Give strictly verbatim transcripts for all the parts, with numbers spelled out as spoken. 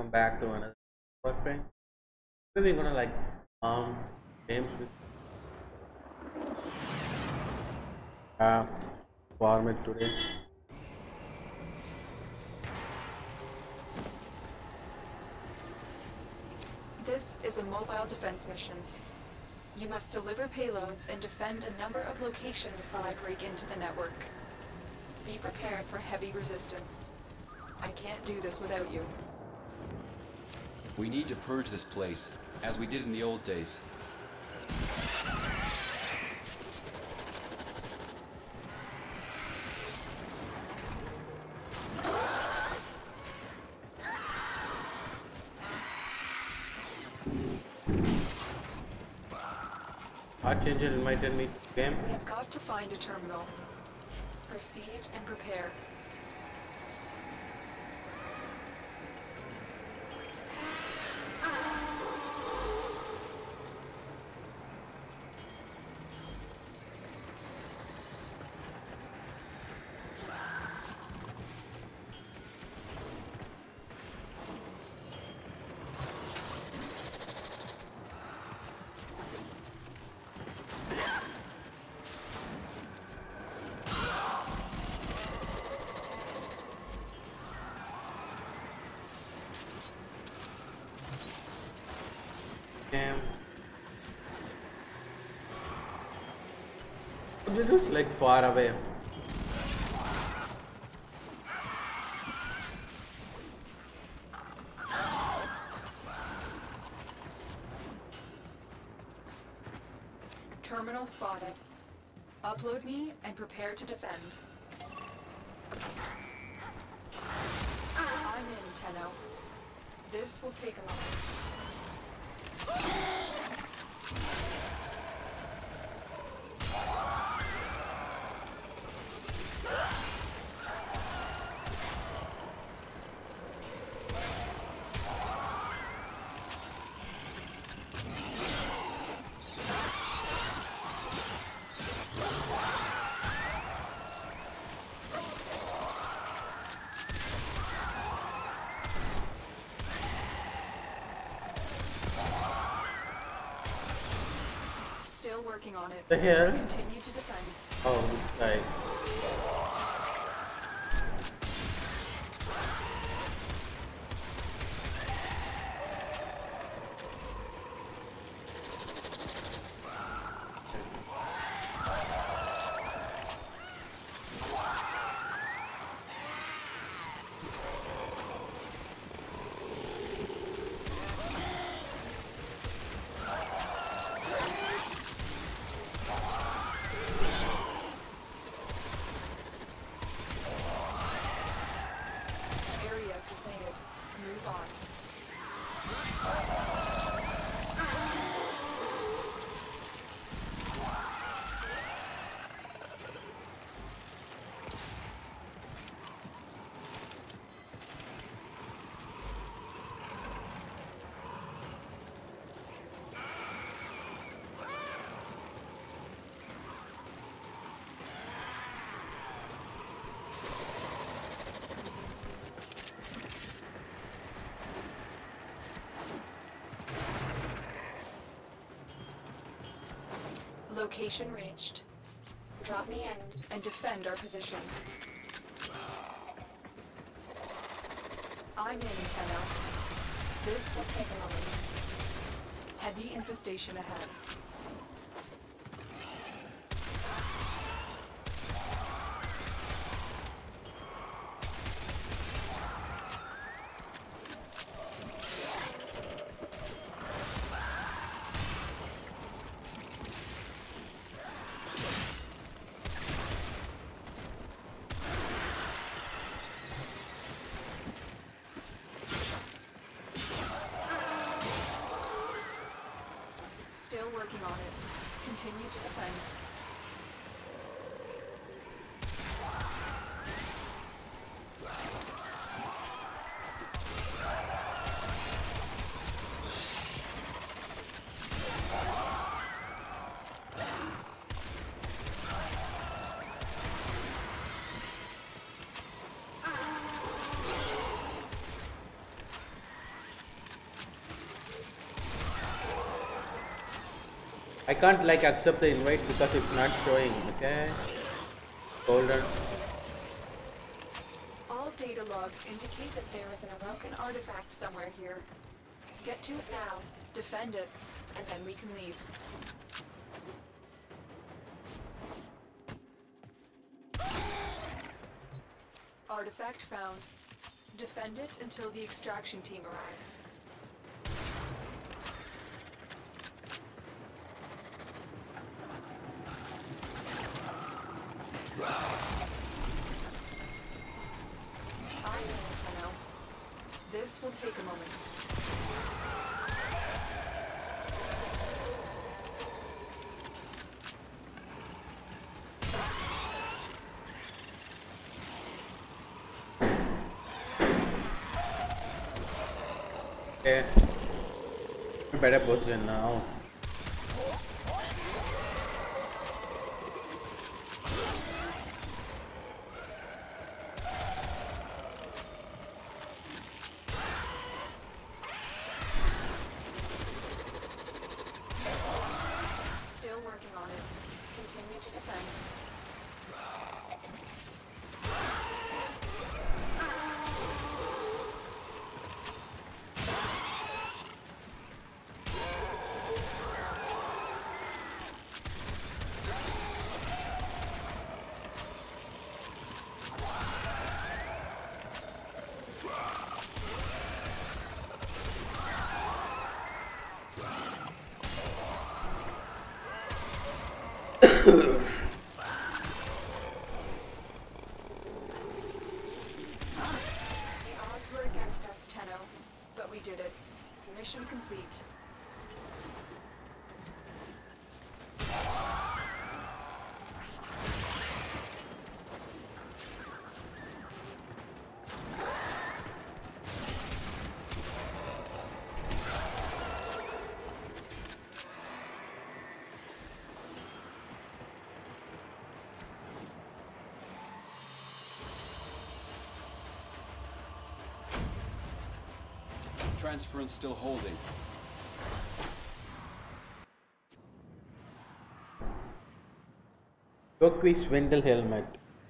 welcome back to another our friend. Today we're gonna like um games with uh farm it today. This is a mobile defense mission. You must deliver payloads and defend a number of locations while I break into the network. Be prepared for heavy resistance. I can't do this without you. We need to purge this place, as we did in the old days. Archangel invited me to game. We have got to find a terminal. Proceed and prepare. Game. It is like far away. Terminal spotted. Upload me and prepare to defend. I'm in, Tenno. This will take a moment. Still working on it. The hell? Continue to defend. Oh, this guy. Area completed. Move on. Location reached. Drop me in and defend our position. I'm in, Tenno. This will take a moment. Heavy infestation ahead. Still working on it. Continue to defend. I can't like accept the invite because it's not showing. Okay. Golden. All data logs indicate that there is an Arokan artifact somewhere here. Get to it now, defend it, and then we can leave. Artifact found. Defend it until the extraction team arrives. I know, Tenno. This will take a moment. Okay. Better position now. Still working on it. Continue to defend. But we did it. Mission complete. Transference still holding. Turquoise Wendell helmet.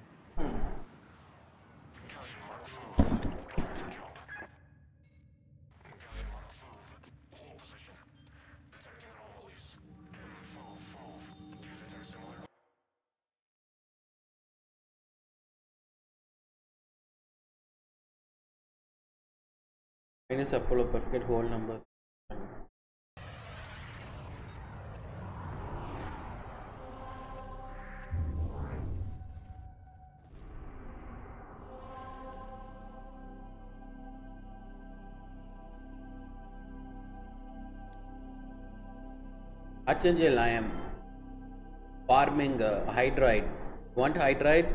Minus Apollo perfect whole number. Archangel, I am farming uh, hydride. Want hydride?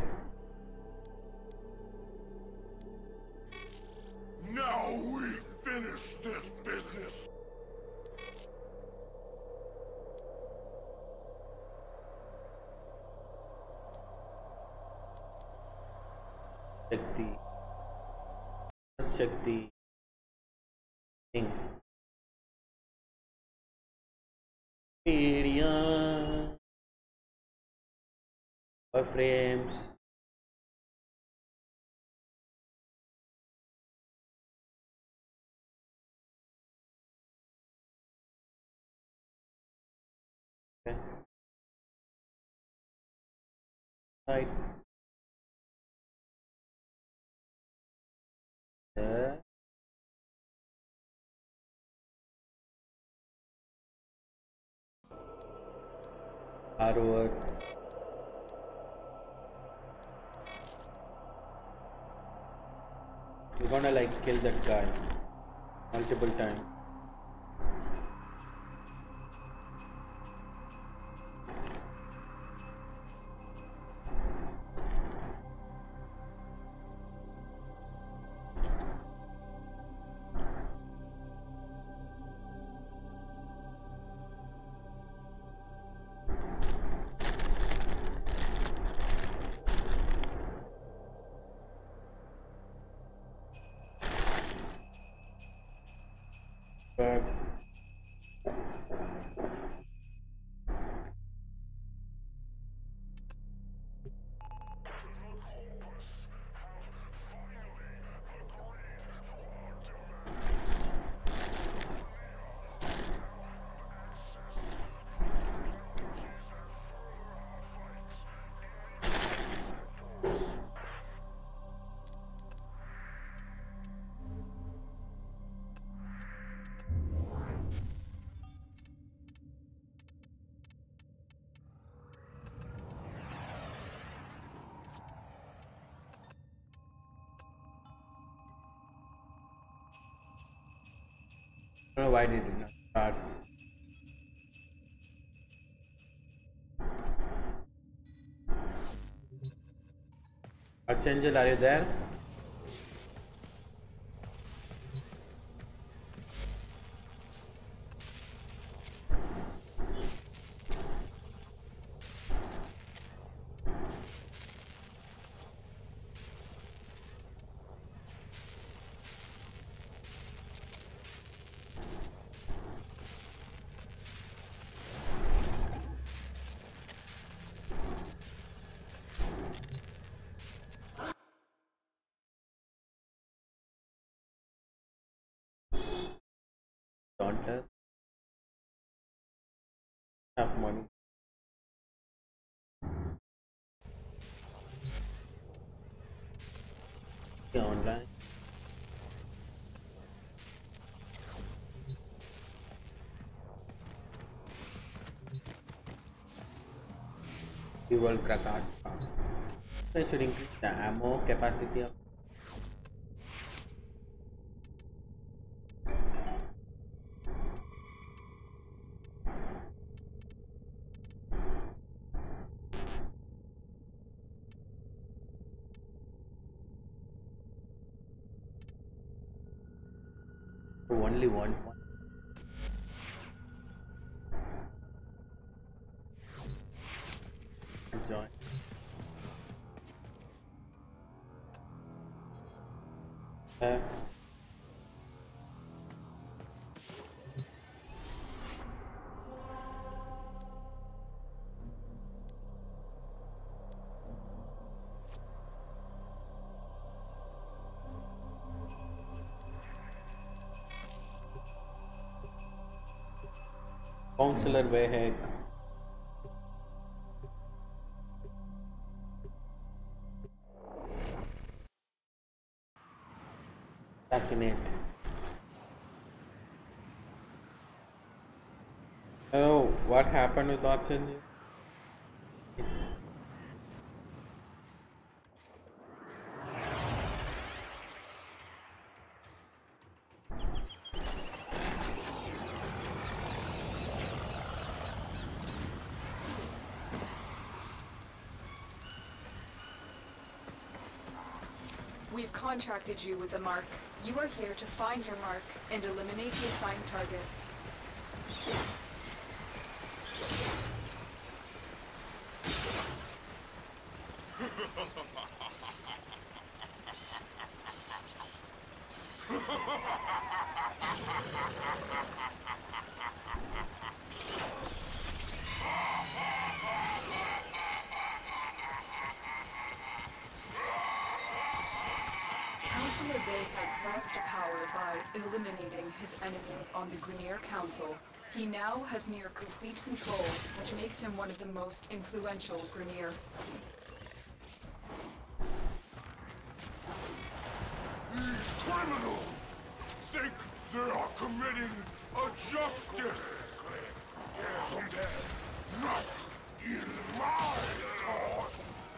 Now we finish this business. Check the. Let's check the thing. Media. Frames. Okay. Right. Yeah. Harvard. We're gonna like kill that guy multiple times. But I don't know why they did not start. Archangel, are you there? Dauntless. Have money. Yeah, online. We will crack out. I should increase the ammo capacity of only one. one. Join. Uh, Counselor Wehek. Fascinate. Oh, what happened with Archangel? We've contracted you with a mark. You are here to find your mark and eliminate the assigned target. Counselor Vehek rose to power by eliminating his enemies on the Grineer Council. He now has near complete control, which makes him one of the most influential Grineer. These criminals think they are committing a justice. Not in my thought.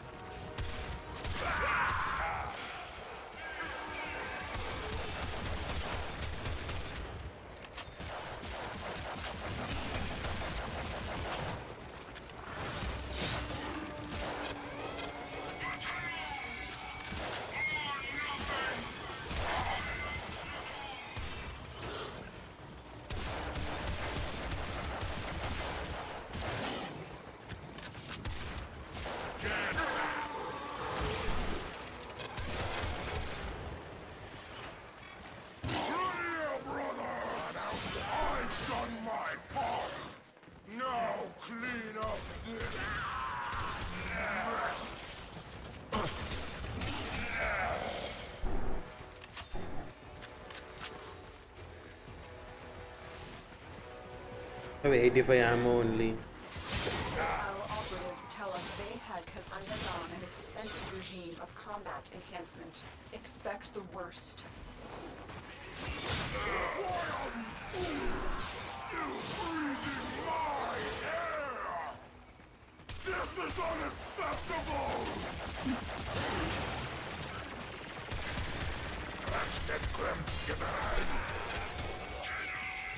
I have eighty-five ammo only. Our operatives tell us Vehek has undergone an expensive regime of combat enhancement. Expect the worst. This is unacceptable! Let's get Grim, get behind!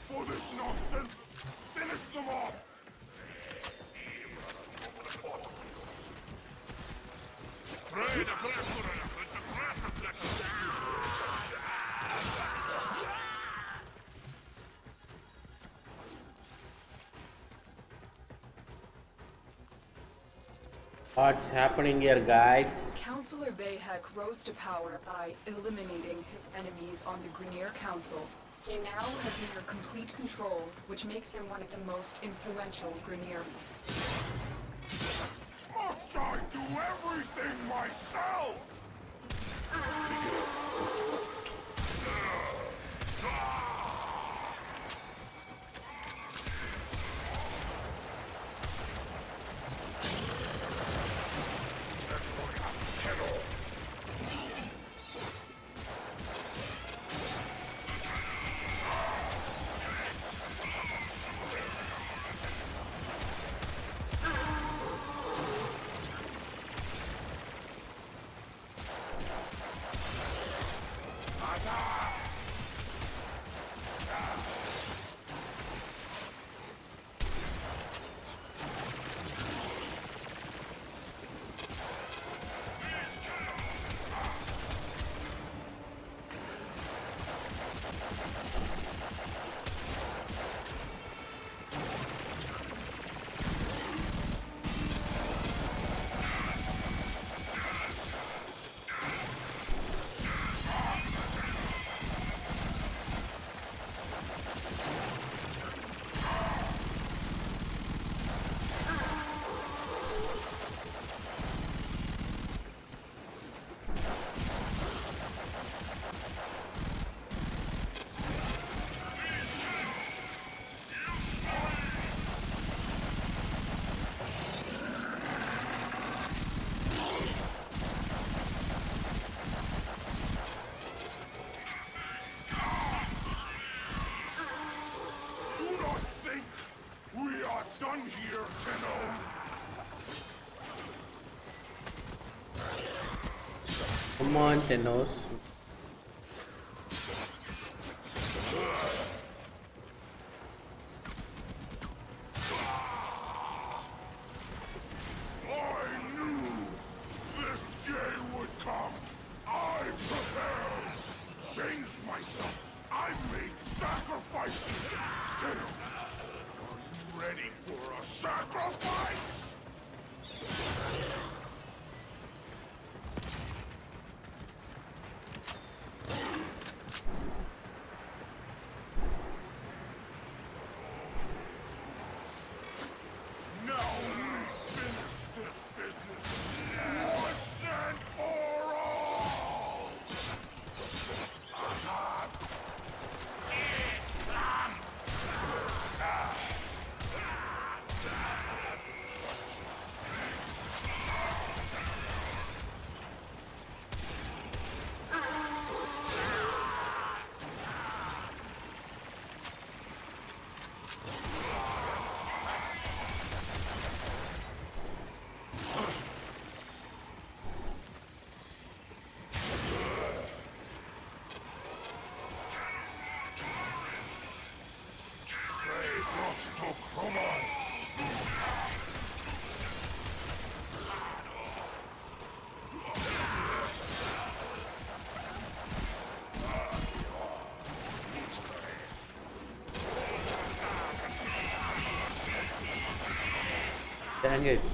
for this nonsense. Finish them off. What's happening here, guys? Councillor Vahek rose to power by eliminating his enemies on the Grineer Council. He now has near complete control, which makes him one of the most influential Grineer. Must I do everything myself? Done here, Tenno! Come on, Tenos. I knew this day would come. I prepared. Changed myself. I made sacrifices. Tenno, are you ready for a sacrifice? Now we finish this business once and for all! Hey, Rostok, come on! Dang it.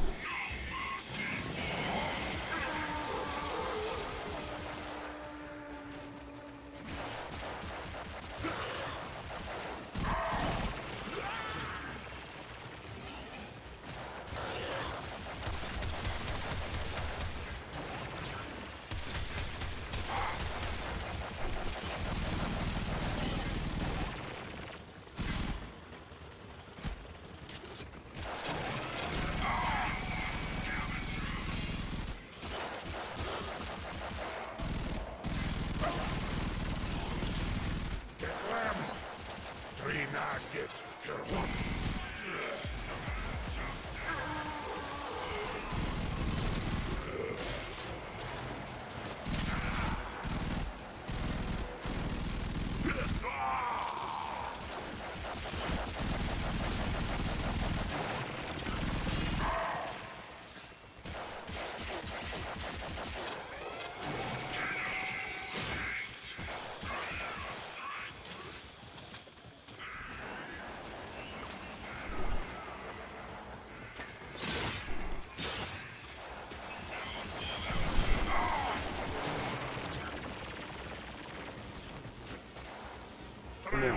coño.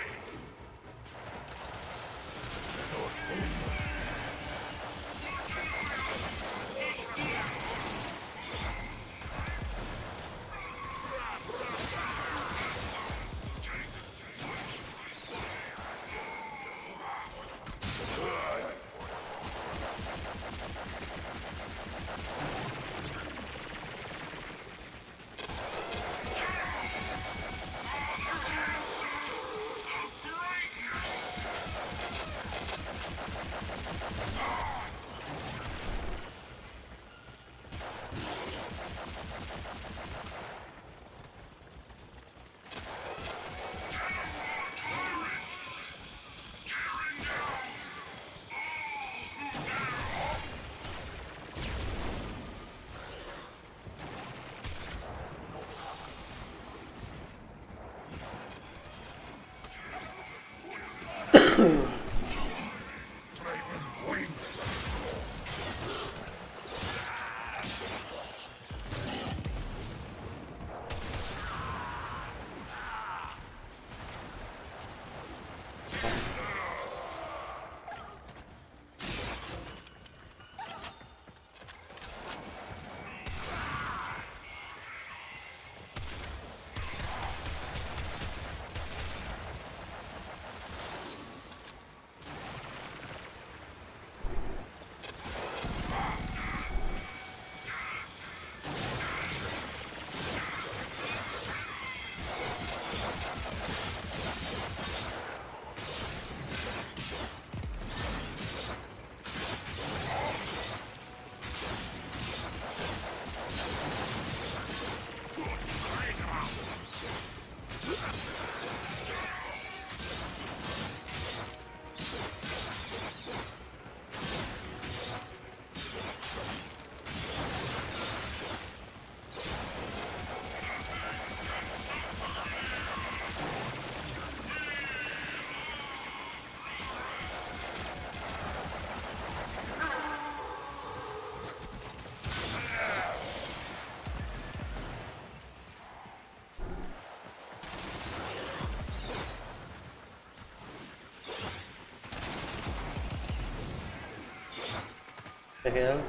The hell?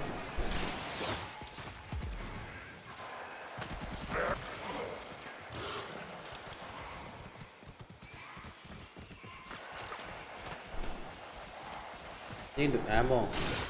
Need ammo.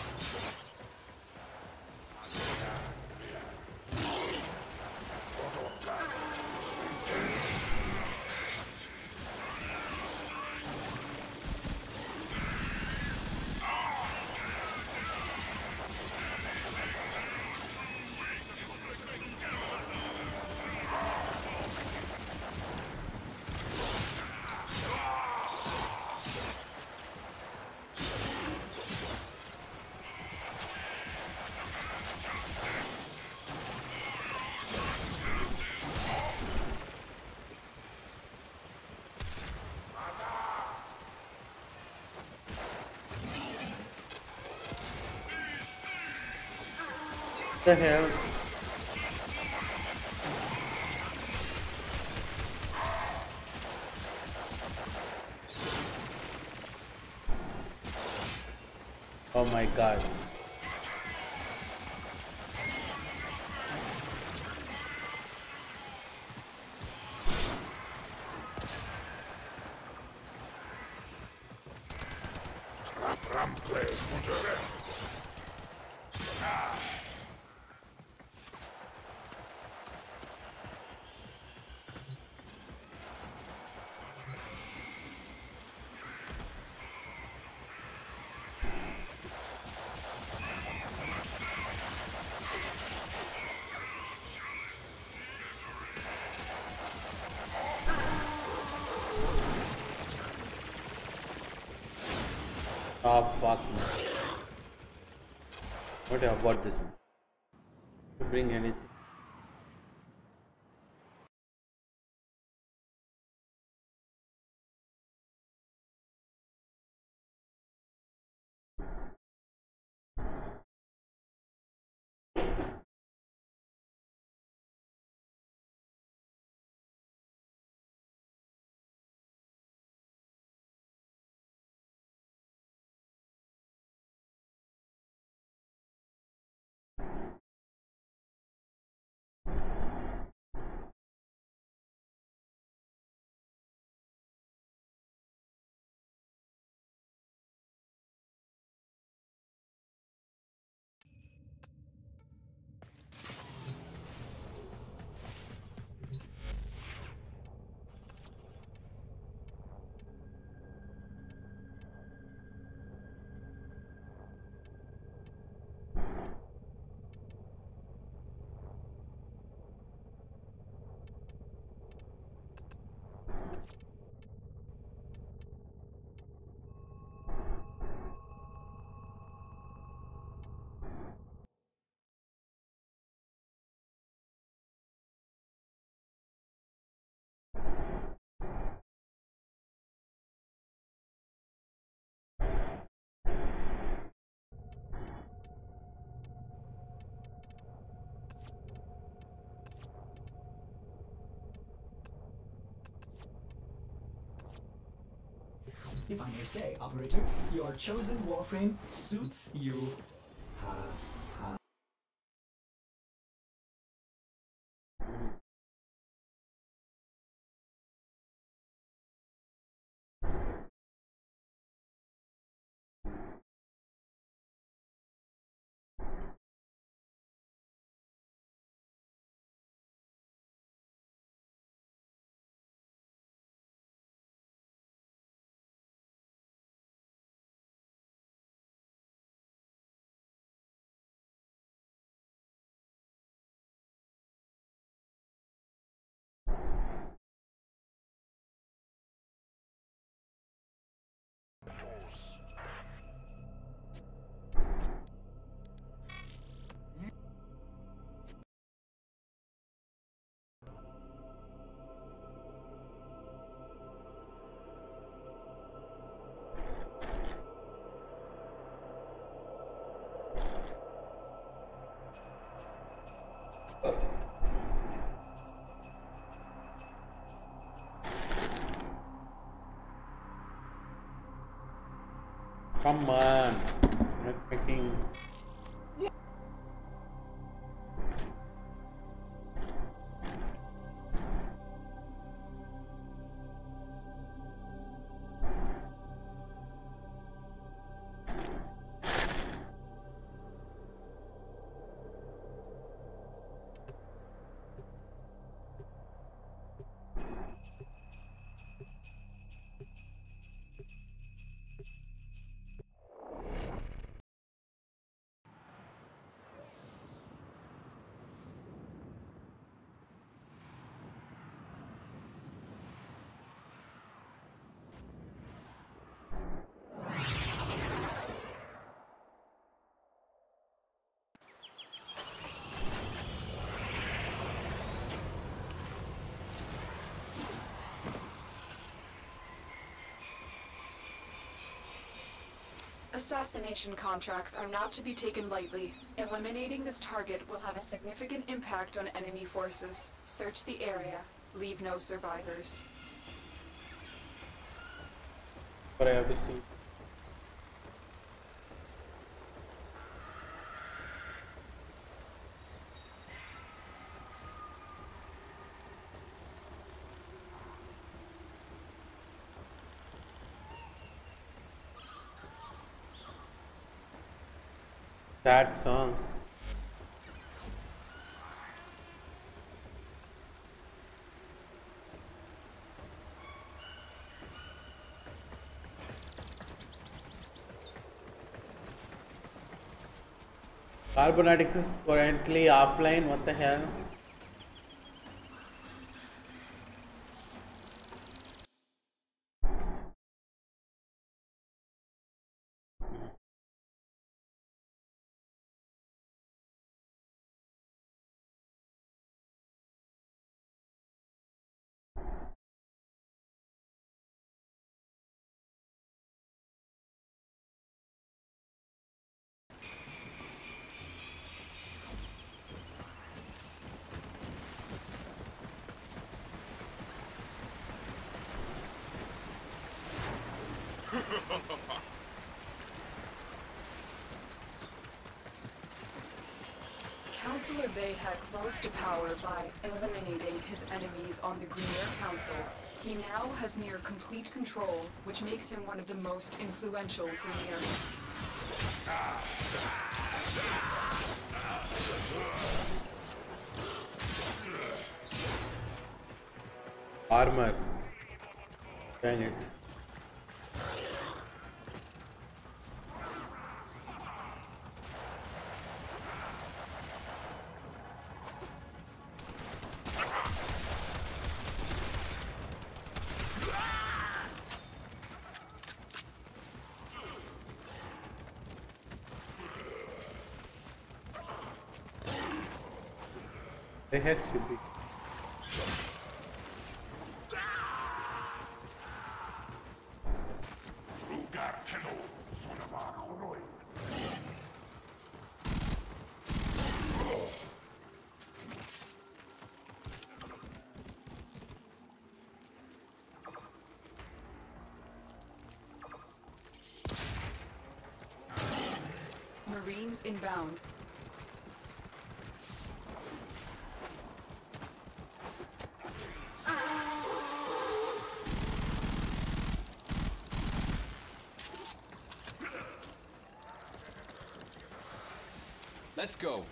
The hell? Oh my god. Oh fuck me. What about this one? To bring anything. If I may say, operator, your chosen warframe suits you. Ha ha. Come on. I'm expecting. Assassination contracts are not to be taken lightly. Eliminating this target will have a significant impact on enemy forces. Search the area. Leave no survivors. But I have to see. That song. Carbonatics is currently offline. What the hell? Councillor Vahek rose to power by eliminating his enemies on the Greener Council. He now has near complete control, which makes him one of the most influential Greener. Armor. Dang it. The head should be. Drones inbound. Let's go.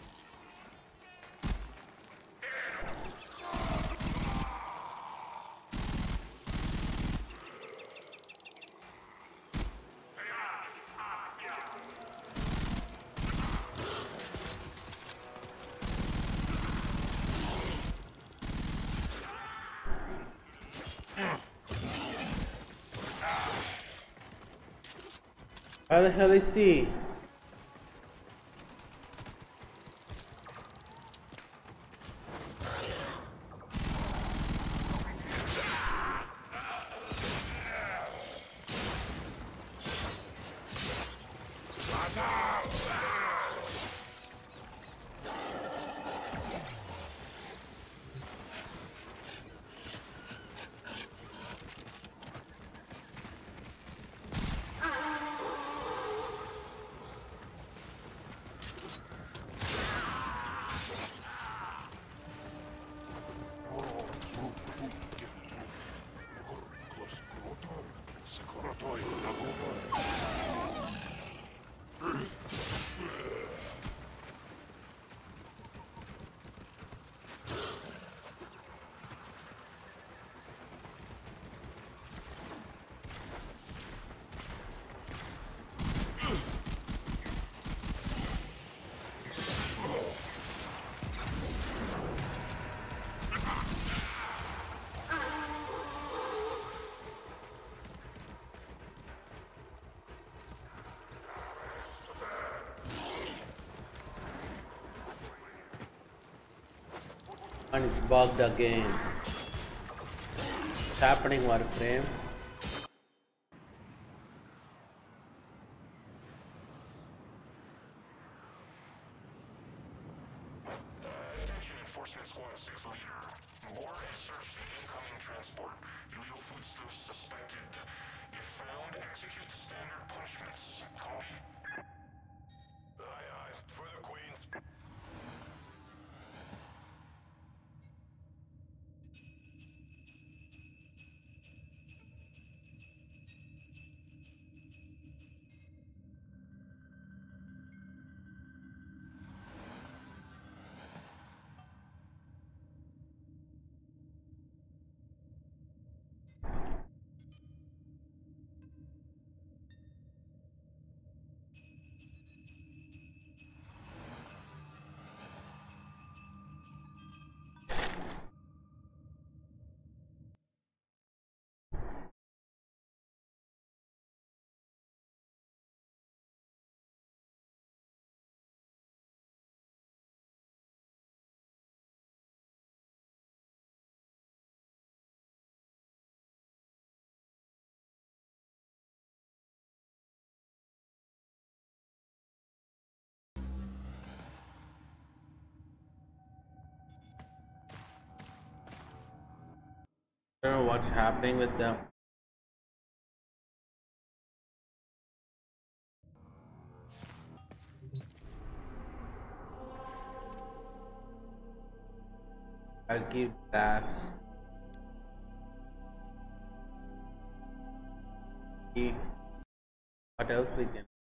How the hell is he? And it's bugged again. What's happening, Warframe? Attention Enforcement Squad six leader. More has searched the incoming transport. Illegal foodstuffs suspected. If found, execute standard punishments. Copy. Aye, aye. Further, Queens. I don't know what's happening with them. I'll keep blast. See what else we can.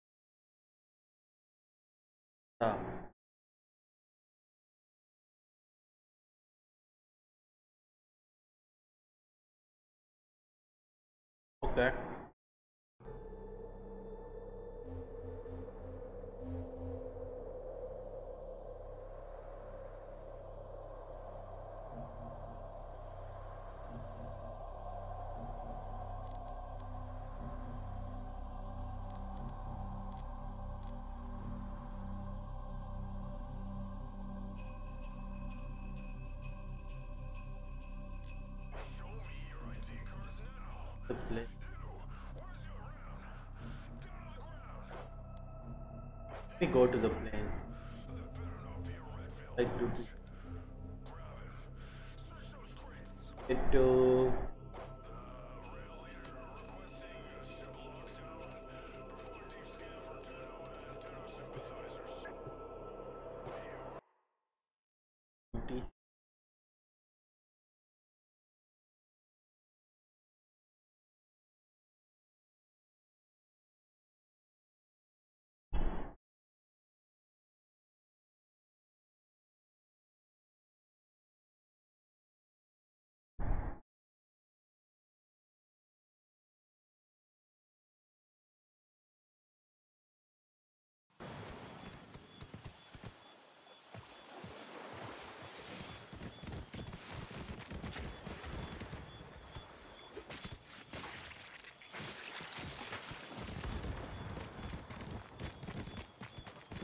Oh. Okay. The play. Let me go to the plains. Like to get to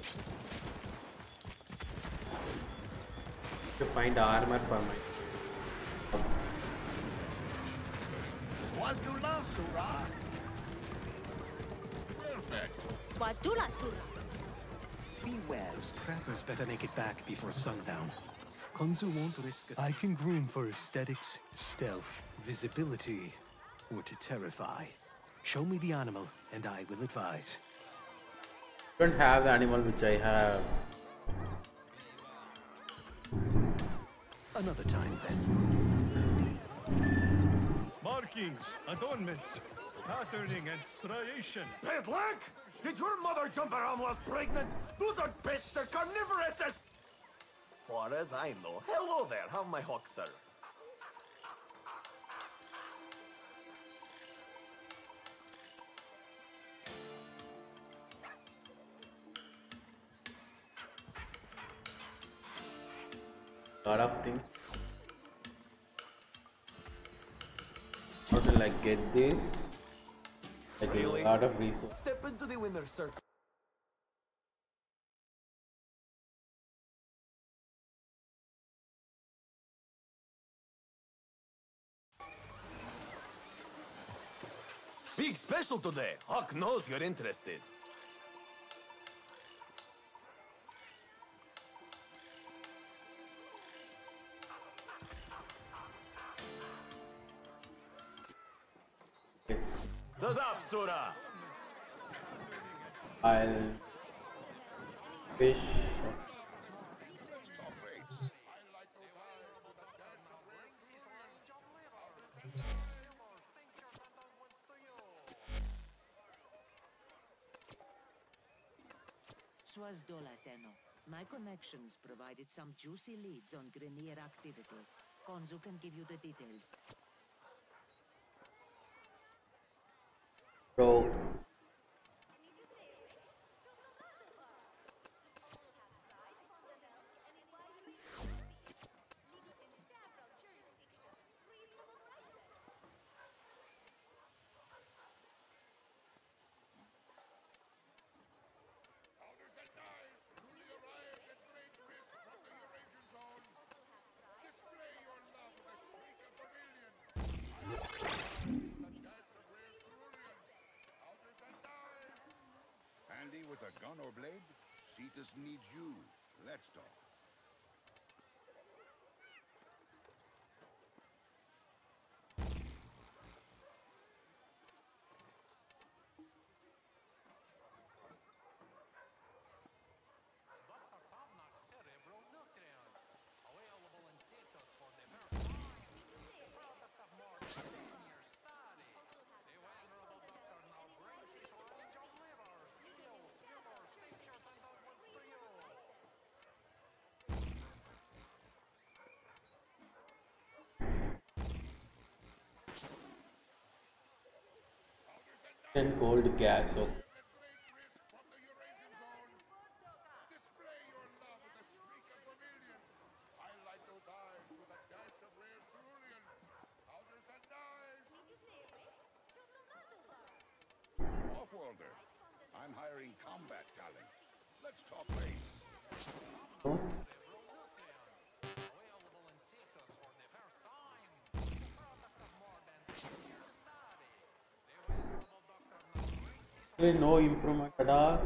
To find armor for my. Swazdula Surah. Perfect. Swazdula Surah. Beware. Those trappers better make it back before sundown. Konzu won't risk a... I can groom for aesthetics, stealth, visibility, or to terrify. Show me the animal, and I will advise. Don't have the animal which I have. Another time, then. Markings, adornments, patterning, and striation. Pedlack? Did your mother jump around whilst pregnant? Those aren't pets, they're carnivorous as... Far as I know. Hello there, how my hawk, sir? Lot of things. How to like get this? Like Really? a lot of resources. Step into the winner's circle. Big special today. Hawk knows you're interested. Tadap, Sura! I'll fish. Swazdola Tenno. My connections provided some juicy leads on Grineer activity. Konzu can give you the details. Bro. Handy with a gun or blade? Cetus needs you. Let's talk. And cold gas. Okay. Offworlder, I'm hiring combat talent. Let's talk race. Oh. There is no improvement at all.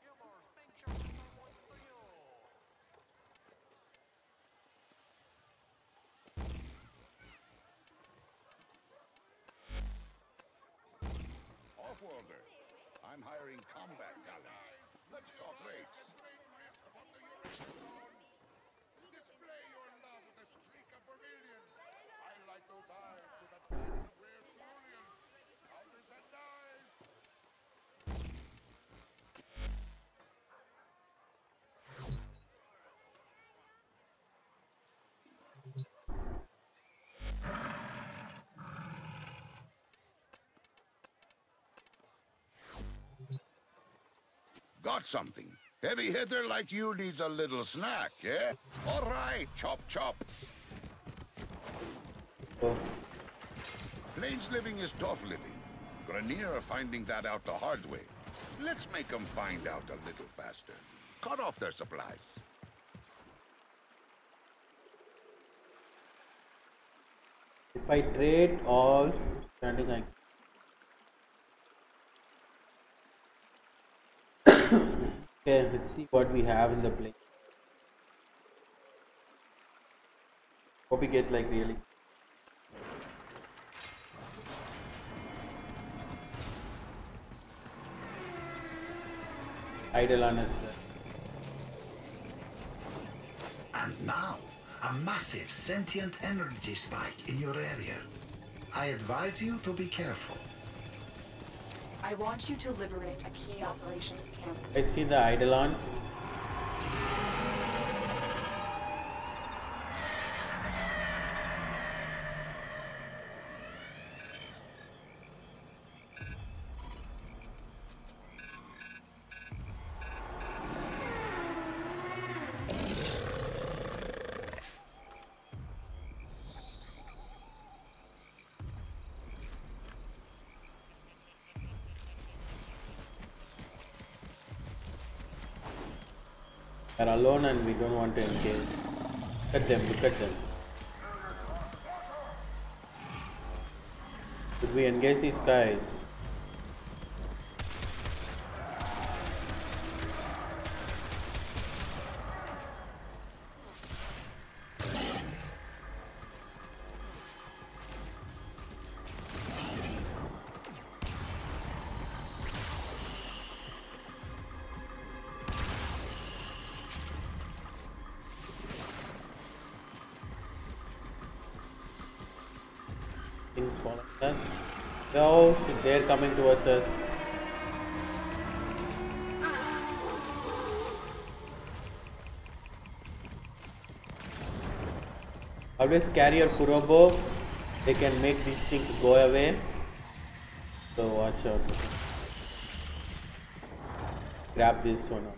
Offworlder, I'm hiring combat talent. Let's talk rates. Display your love with a streak of vermilion. I like those eyes with a dash of rare cerulean. Elders and knives. Got something. Heavy hitter like you needs a little snack, yeah? All right, chop chop. Oh. Plains living is tough living. Grineer are finding that out the hard way. Let's make them find out a little faster. cut off their supplies. If I trade all standing, I okay. Let's see what we have in the play. Hope we get like really. Eidolon as well. And now, a massive sentient energy spike in your area. I advise you to be careful. I want you to liberate a key operations camp. I see the Eidolon. They're alone and we don't want to engage. Look at them, look at them. Should we engage these guys? Things falling down. Oh shit, they're coming towards us. Always carry your Furobo. They can make these things go away. So watch out. Grab this one up.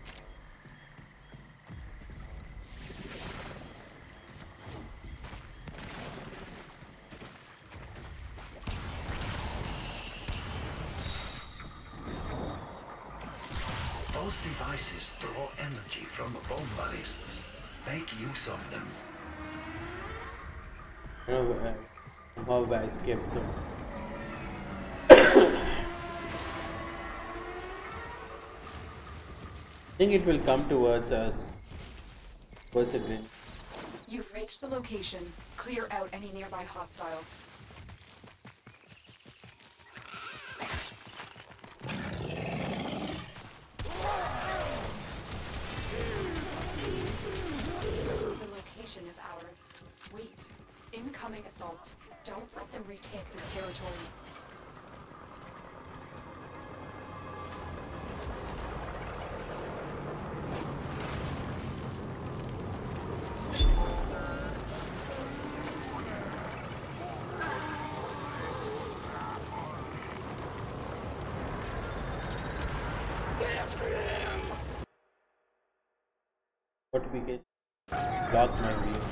Those devices draw energy from bomb ballists. Make use of them. I don't know uh, how I escaped them. I think it will come towards us. Towards the green. You've reached the location. Clear out any nearby hostiles. The location is ours. Wait. Incoming assault. Don't let them retake this territory. What we get? Block my view.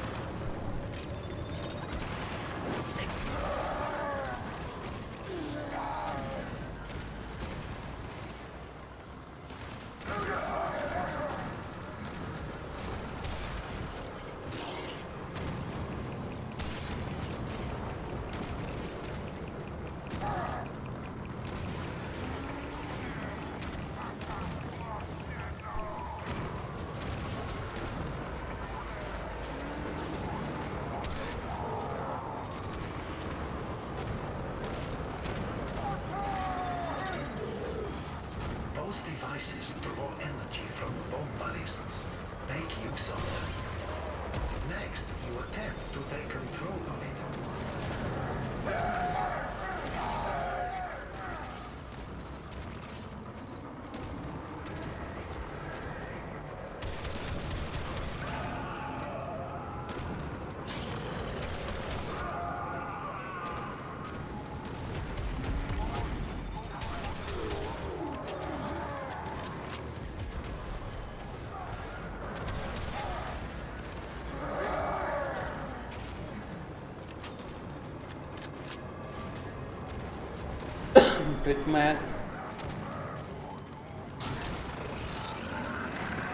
Those devices draw energy from bomb ballists. Make use of them. Next, you attempt to take control of it. Trick Mag.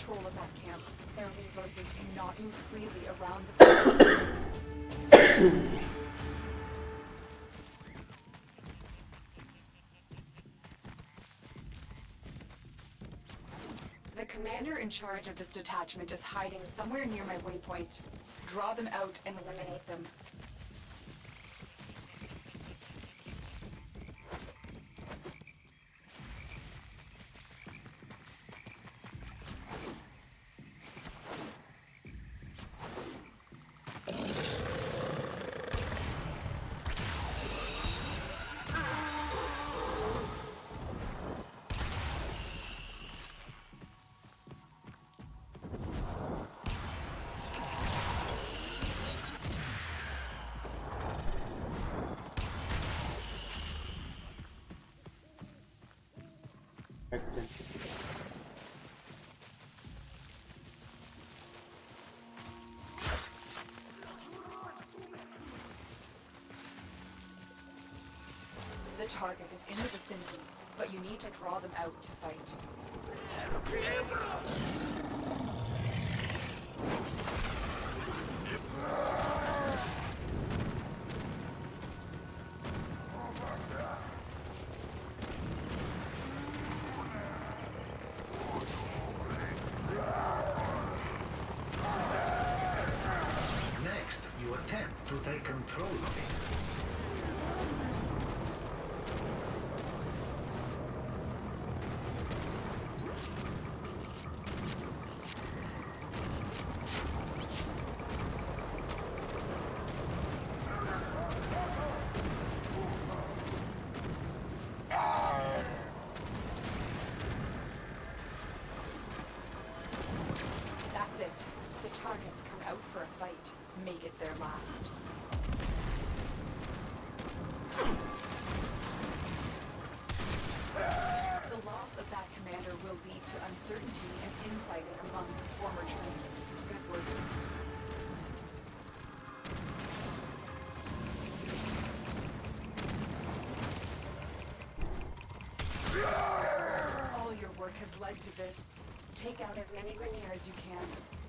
control of that camp. Their resources cannot move freely around the The commander in charge of this detachment is hiding somewhere near my waypoint. Draw them out and eliminate them. Excellent. The target is in the vicinity, but you need to draw them out to fight. Next, you attempt to take control of it. That's it. The targets come out for a fight. Make it their last. The loss of that commander will lead to uncertainty and infighting among his former troops. Good work. All your work has led to this. Take out as many Grineer as you can.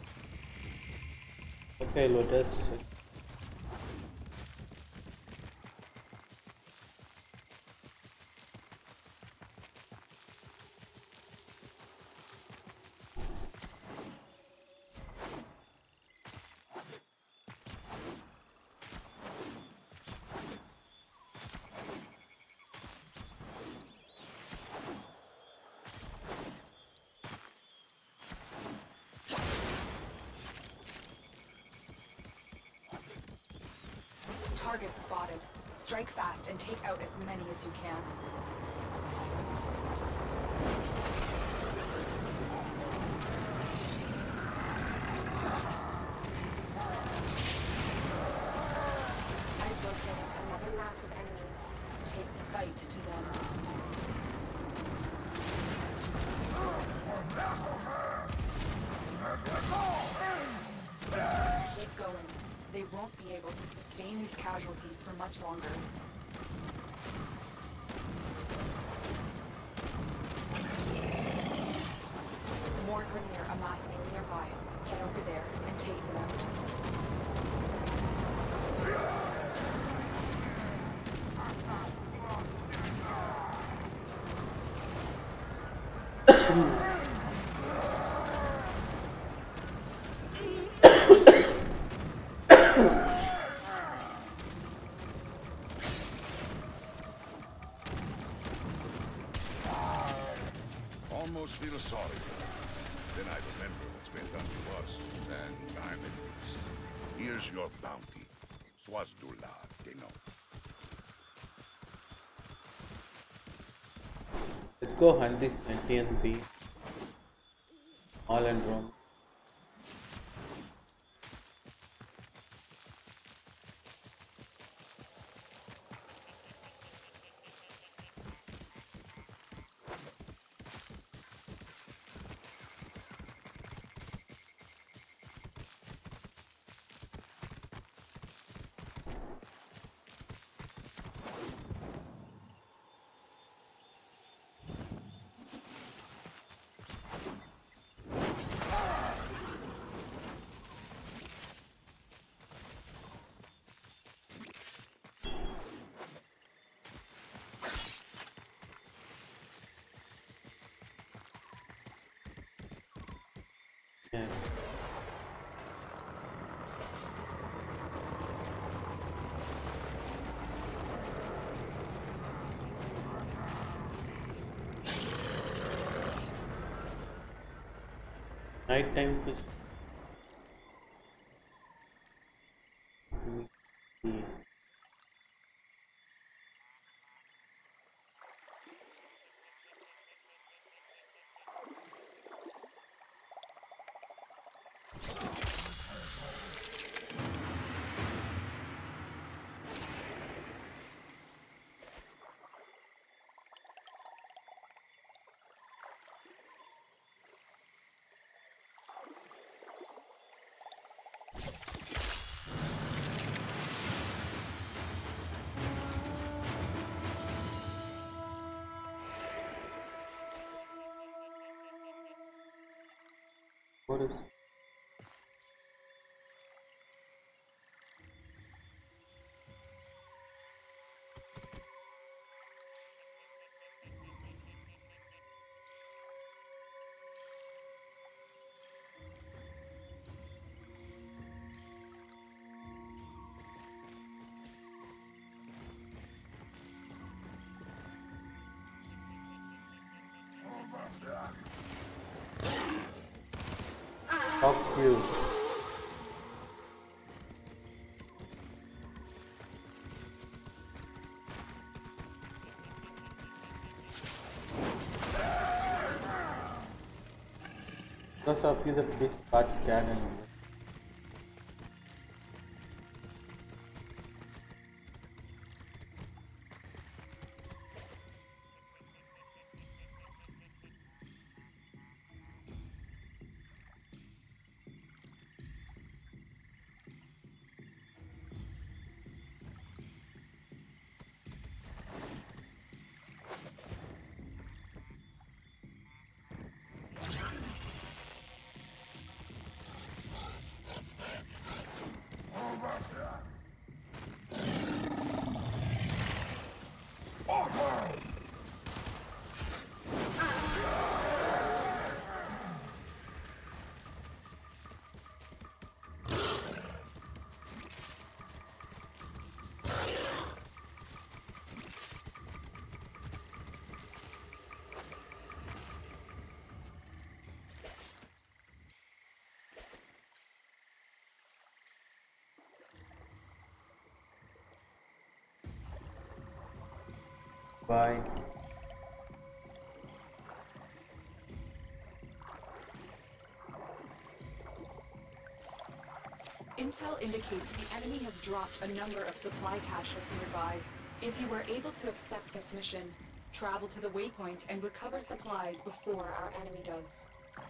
Okay, Lotus. Target spotted. Strike fast and take out as many as you can. I've located another mass of enemies. Take the fight to them. Keep going. They won't be able to sustain these casualties for much longer. More Grineer amassing nearby. Get over there and take them out. Almost feel sorry. Then I remember what's been done to us, and I'm at peace. Here's your bounty. Swazdula, Deno. Let's go hunt this sentient bee. All and wrong. Yeah. Night time fish. Hmm. What is Fuck you. Because of you, the fish got scared and bye. Intel indicates the enemy has dropped a number of supply caches nearby. If you are able to accept this mission, travel to the waypoint and recover supplies before our enemy does.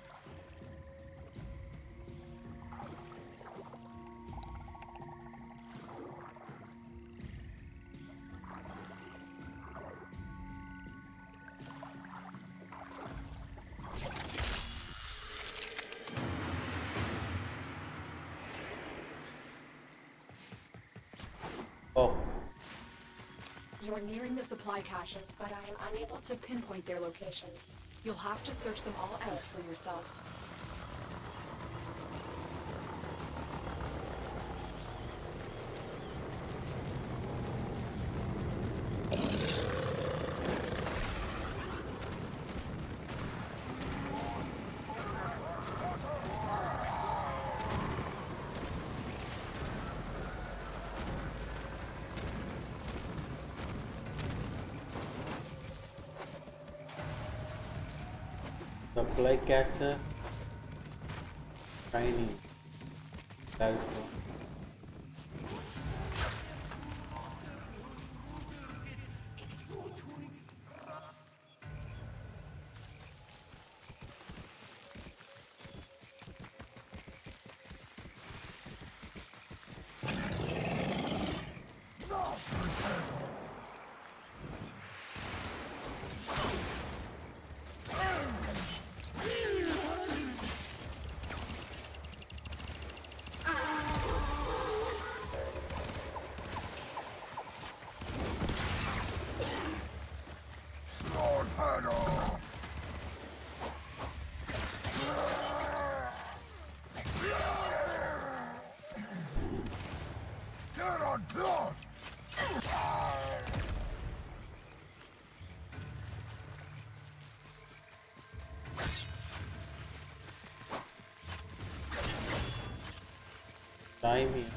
Oh, You are nearing the supply caches, but I am unable to pinpoint their locations. You'll have to search them all out for yourself. supply catcher training. That is one. time here.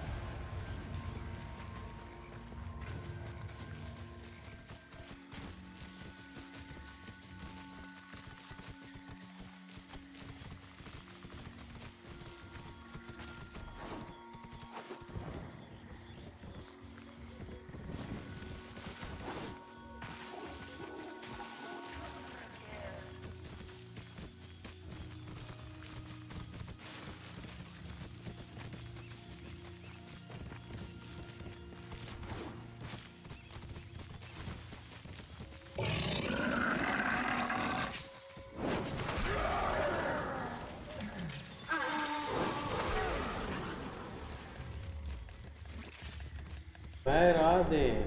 Where are they?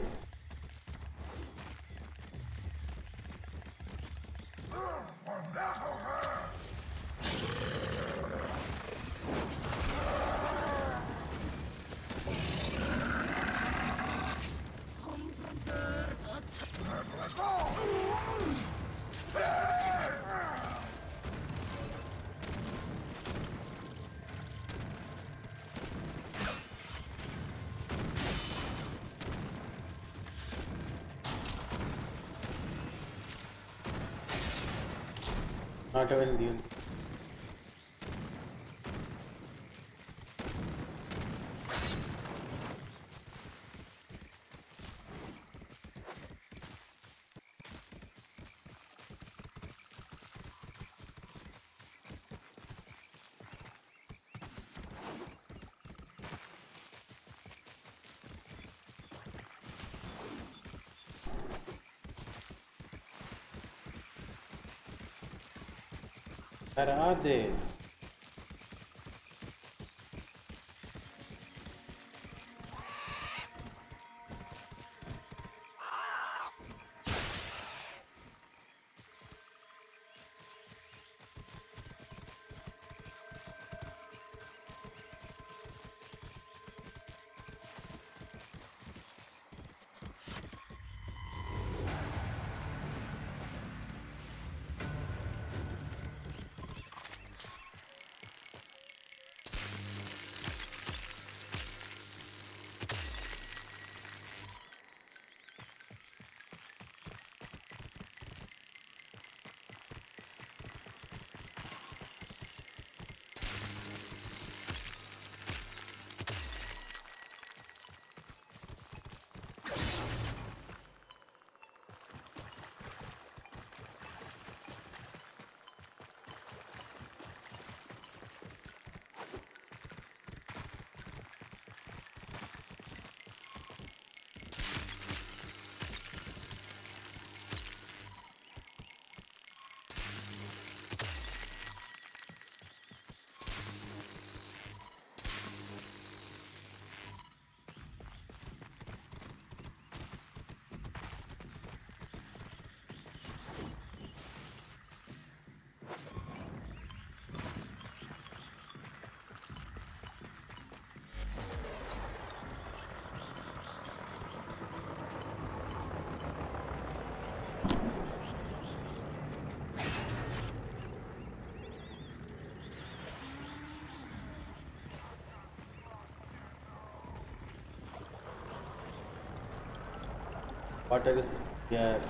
Not even the Where are they? Water is here.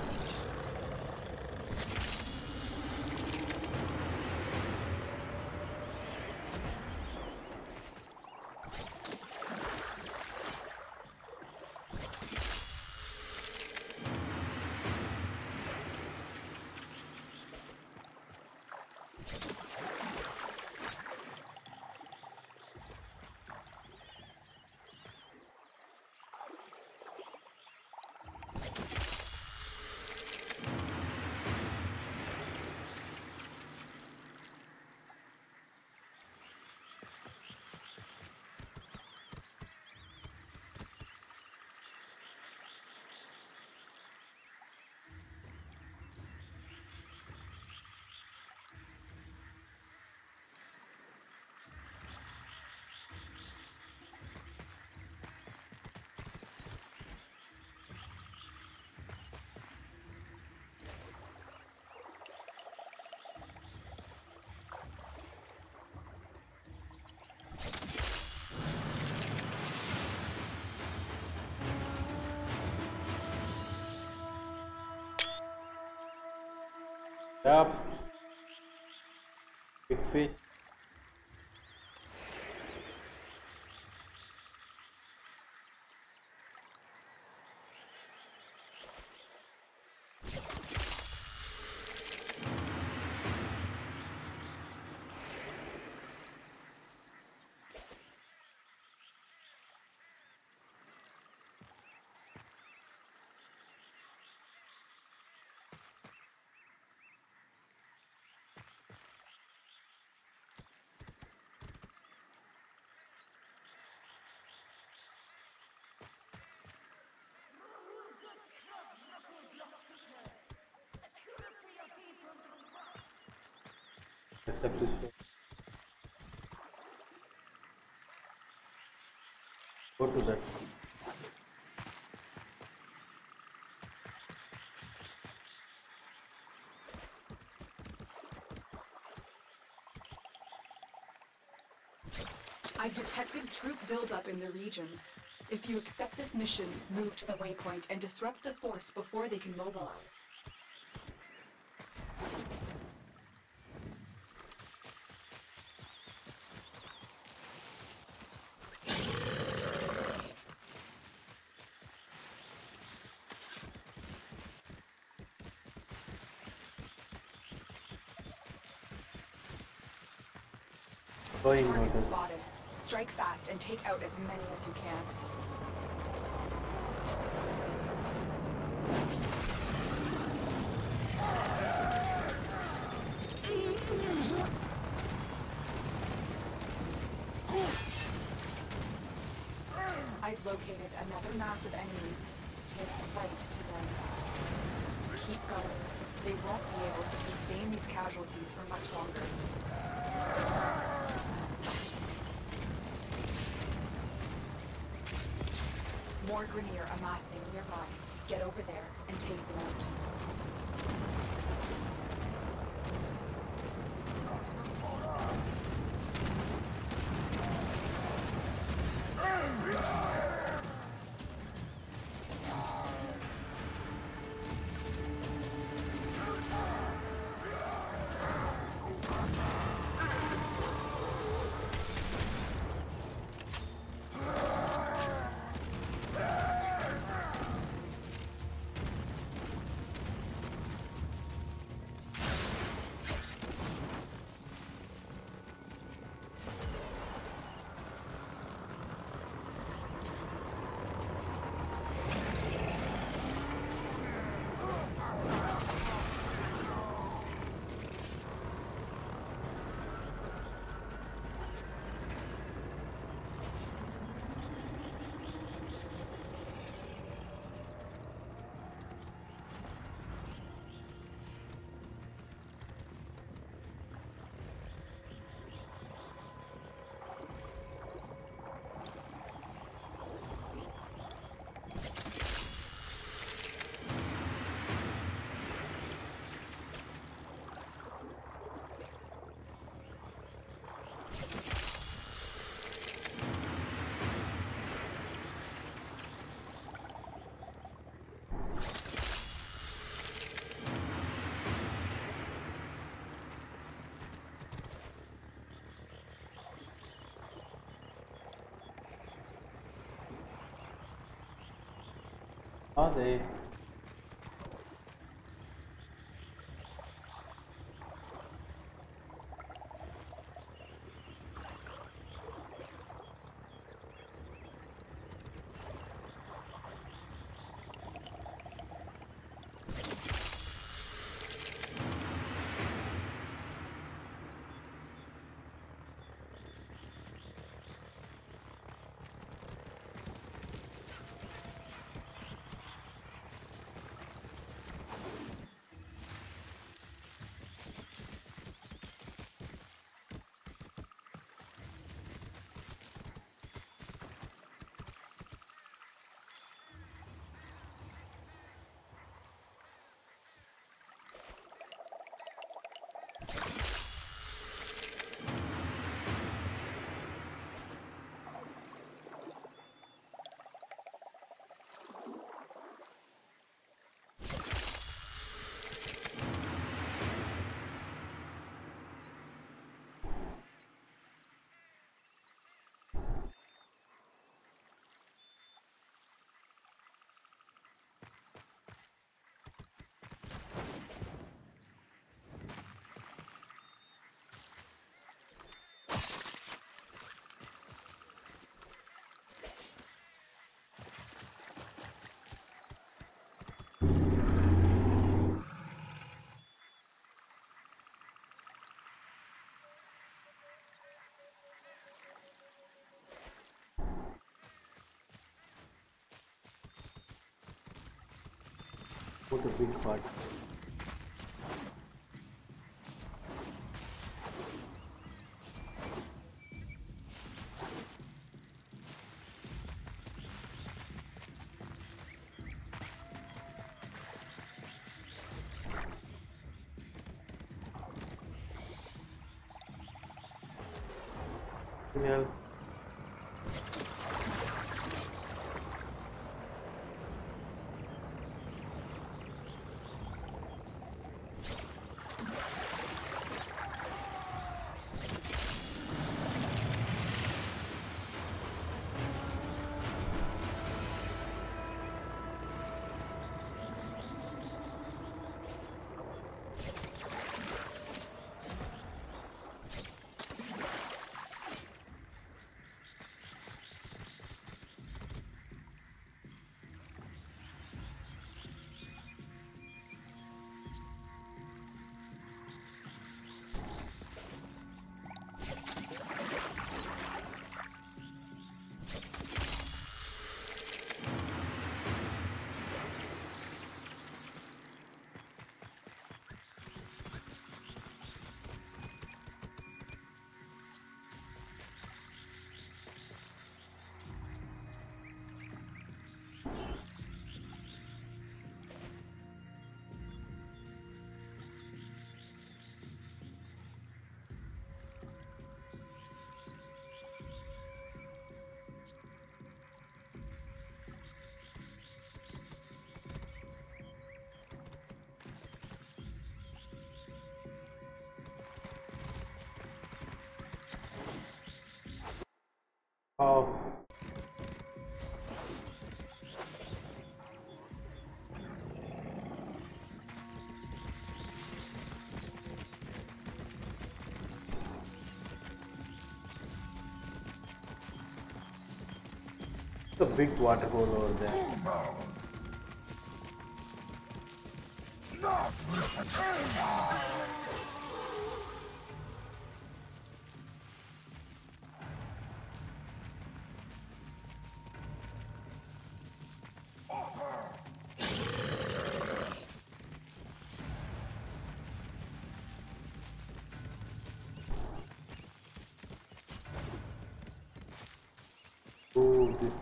Yup. Big fish. That's a fish. Go to that. I've detected troop buildup in the region. If you accept this mission, move to the waypoint and disrupt the force before they can mobilize. Going Target over. spotted. Strike fast and take out as many as you can. I've located another mass of enemies. Take the fight to them. Keep going. They won't be able to sustain these casualties for much longer. More Grineer amassing nearby. Get over there and take them out. Are they? What a big heart. Yeah. Oh. A big water hole over there. Not with the Oh, this.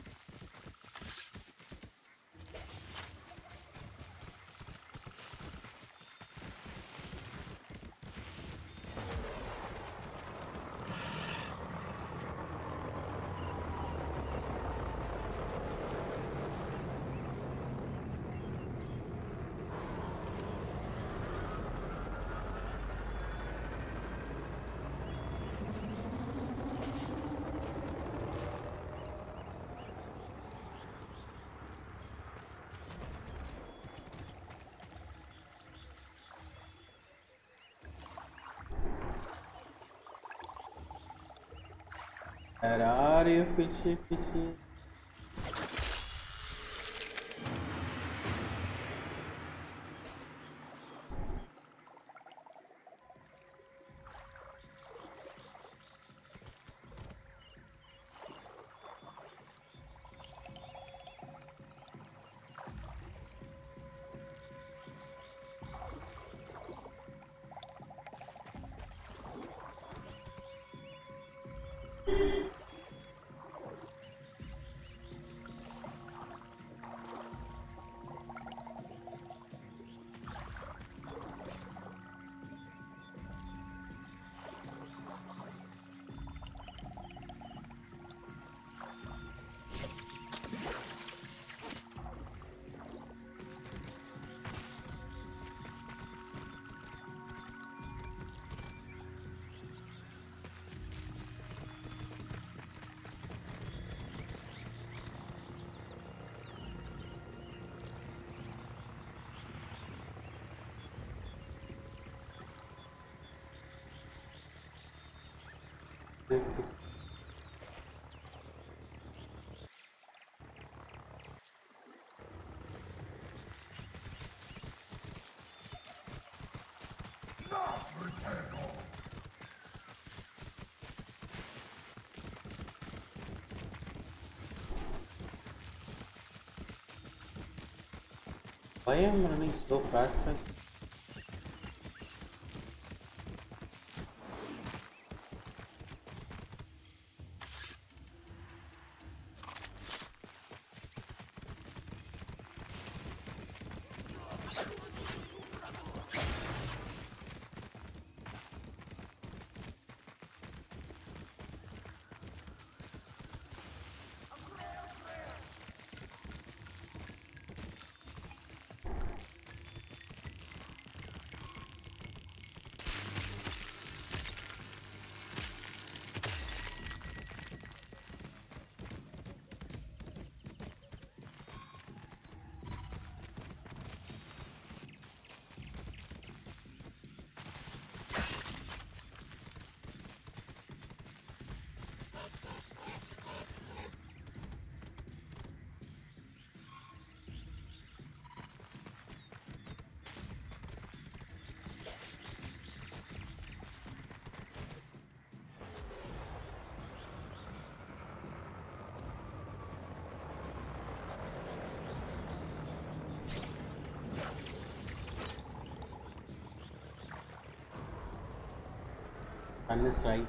Where are you, fishy, fishy? I am running so fast, man. Sun is right.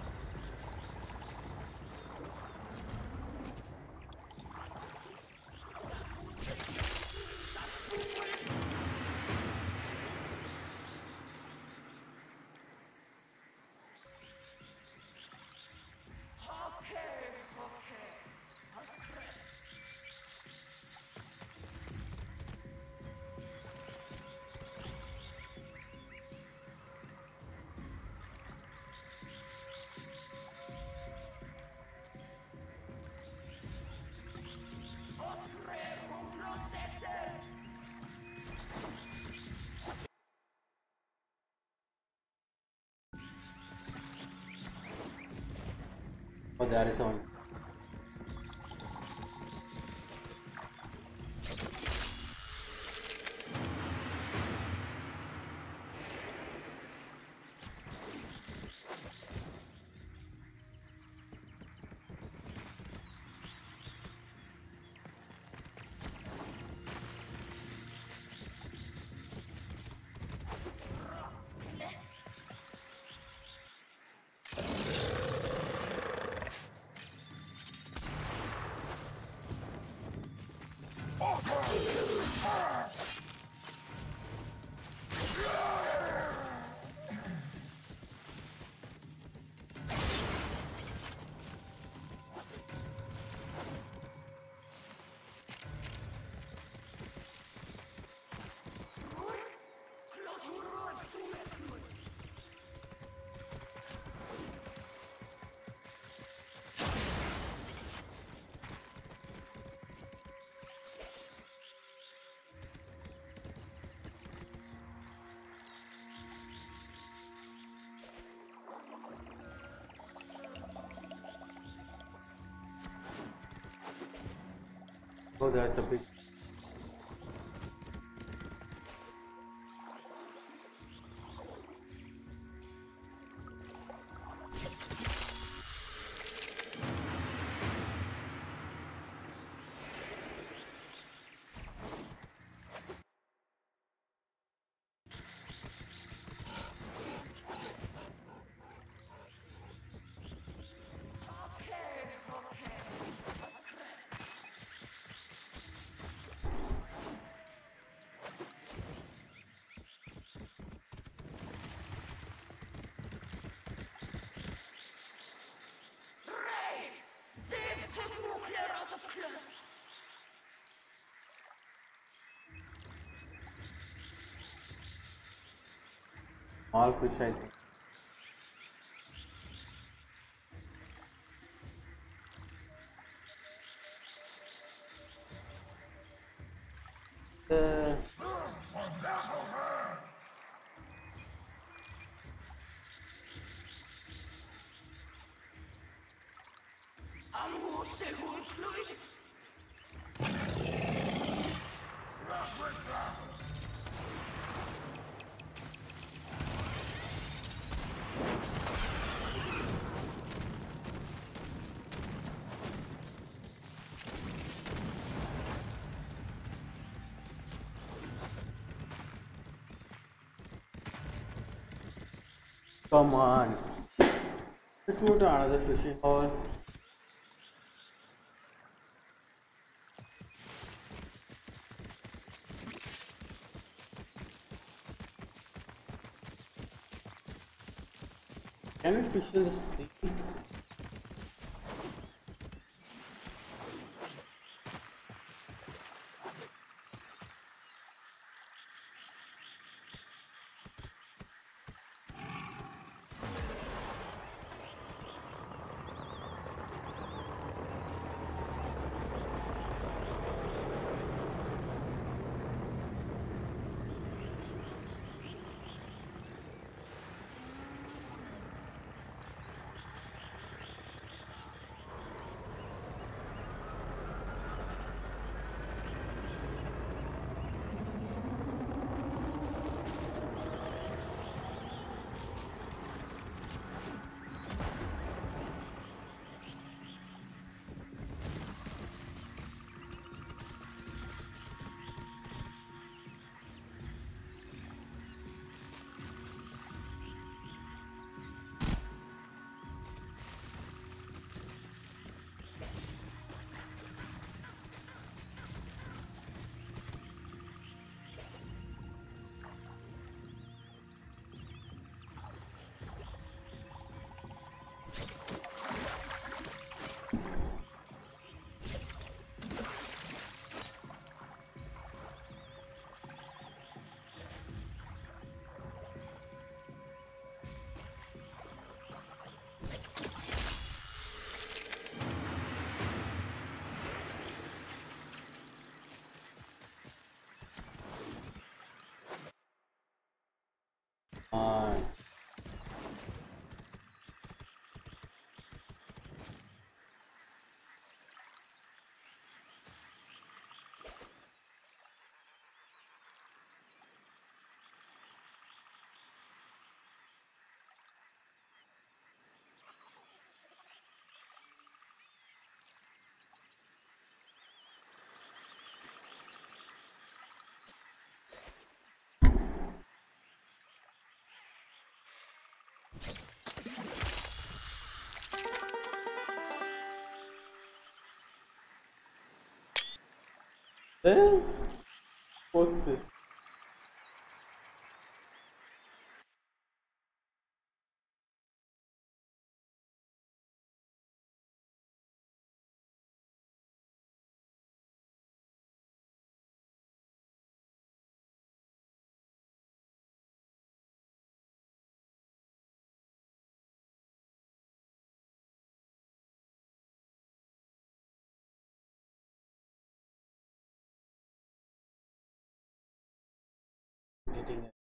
Oh, there is one. Oh, that's a big. All fish, I think. Uh, Come on. Let's move to another fishing hole. Can we fish in the sea? Uh, eh? What's this? Getting it.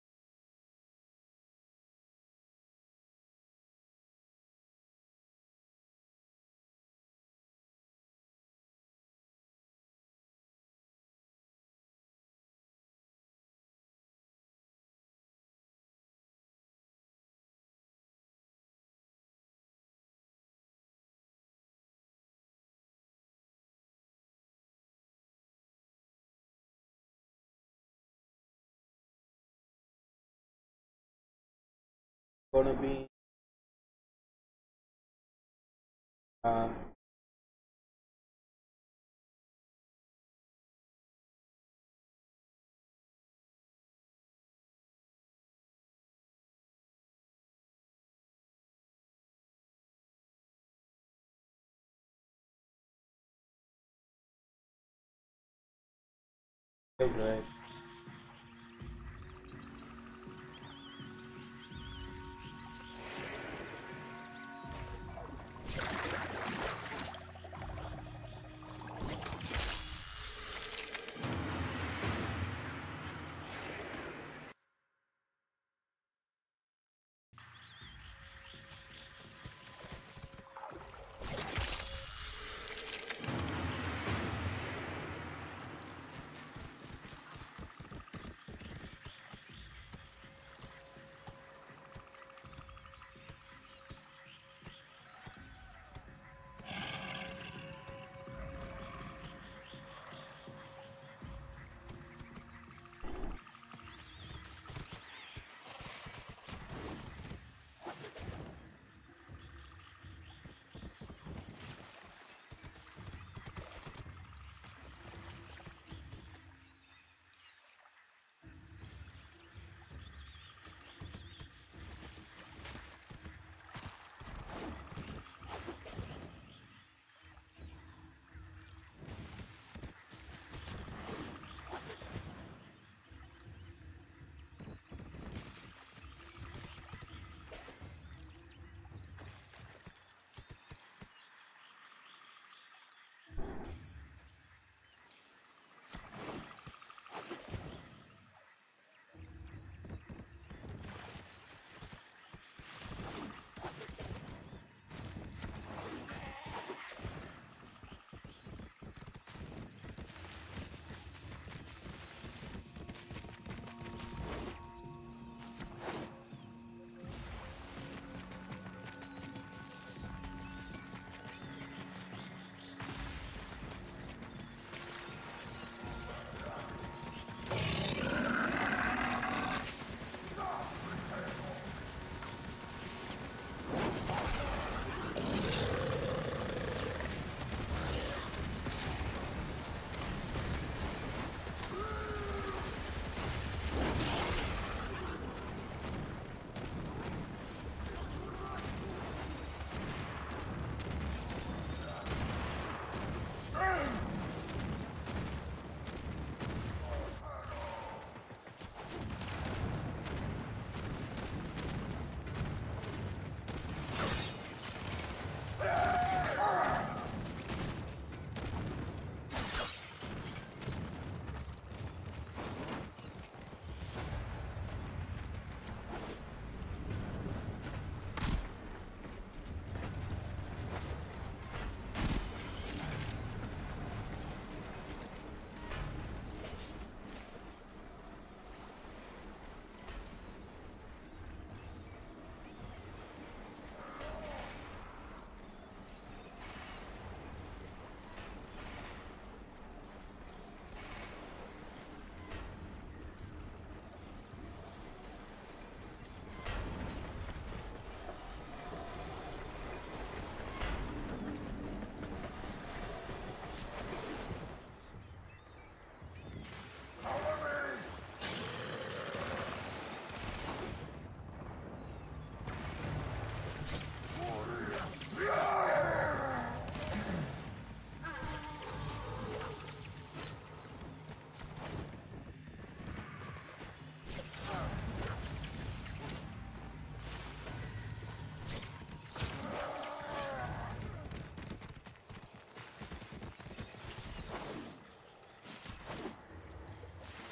Gonna be uh right.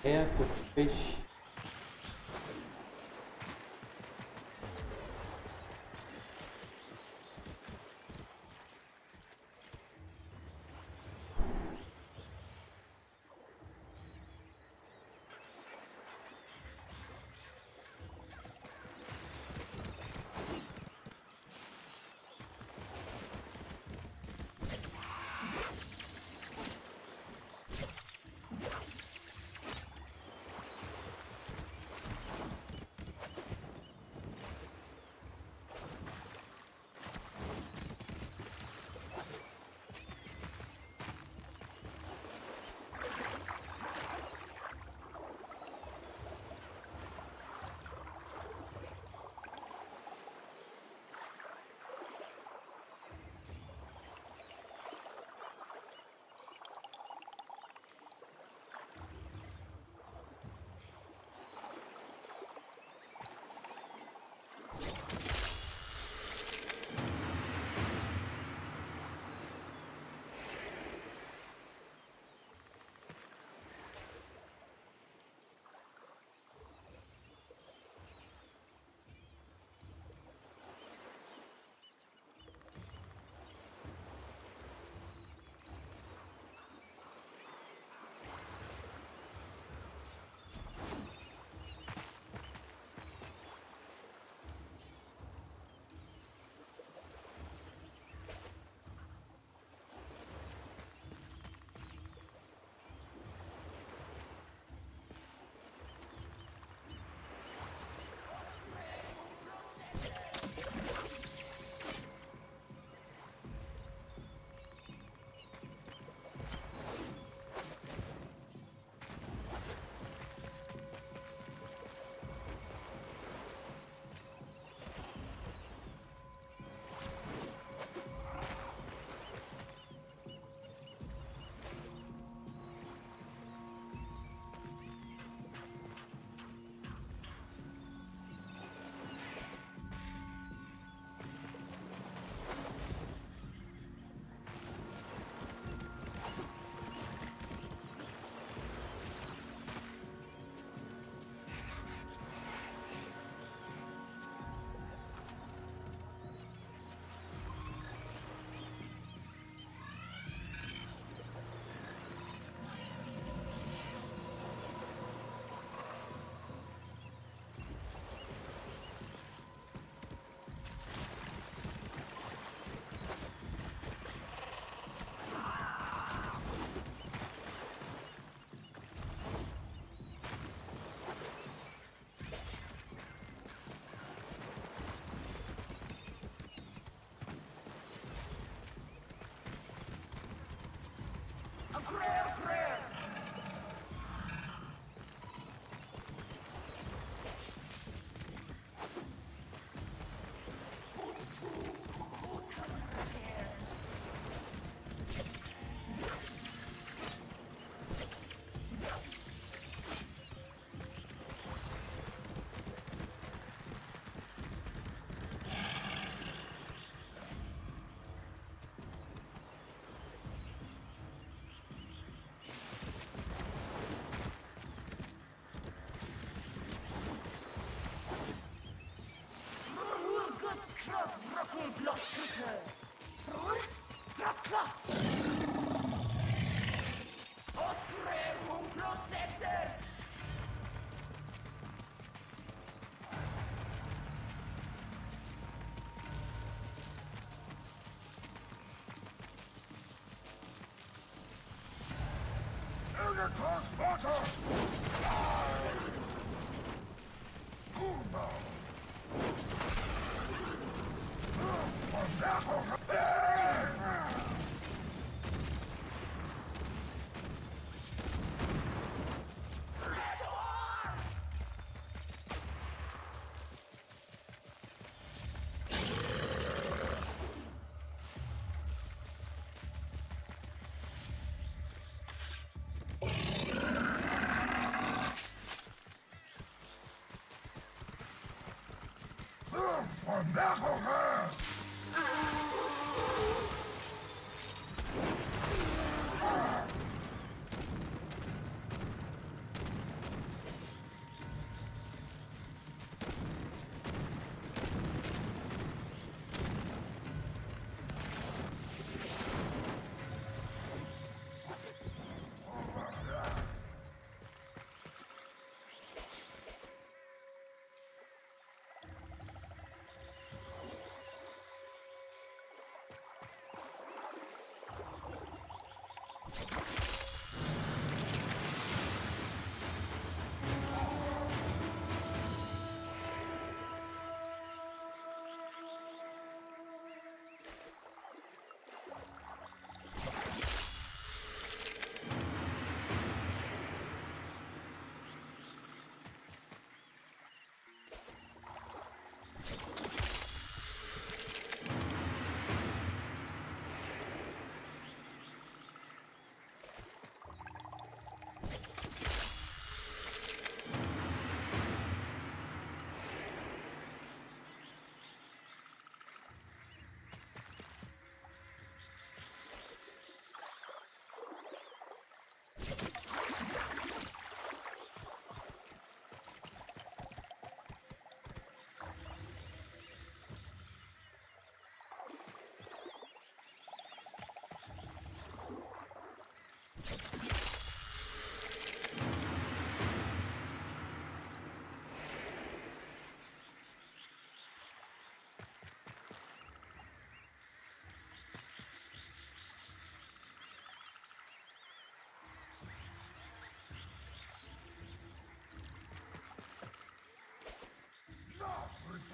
Yeah, cook fish.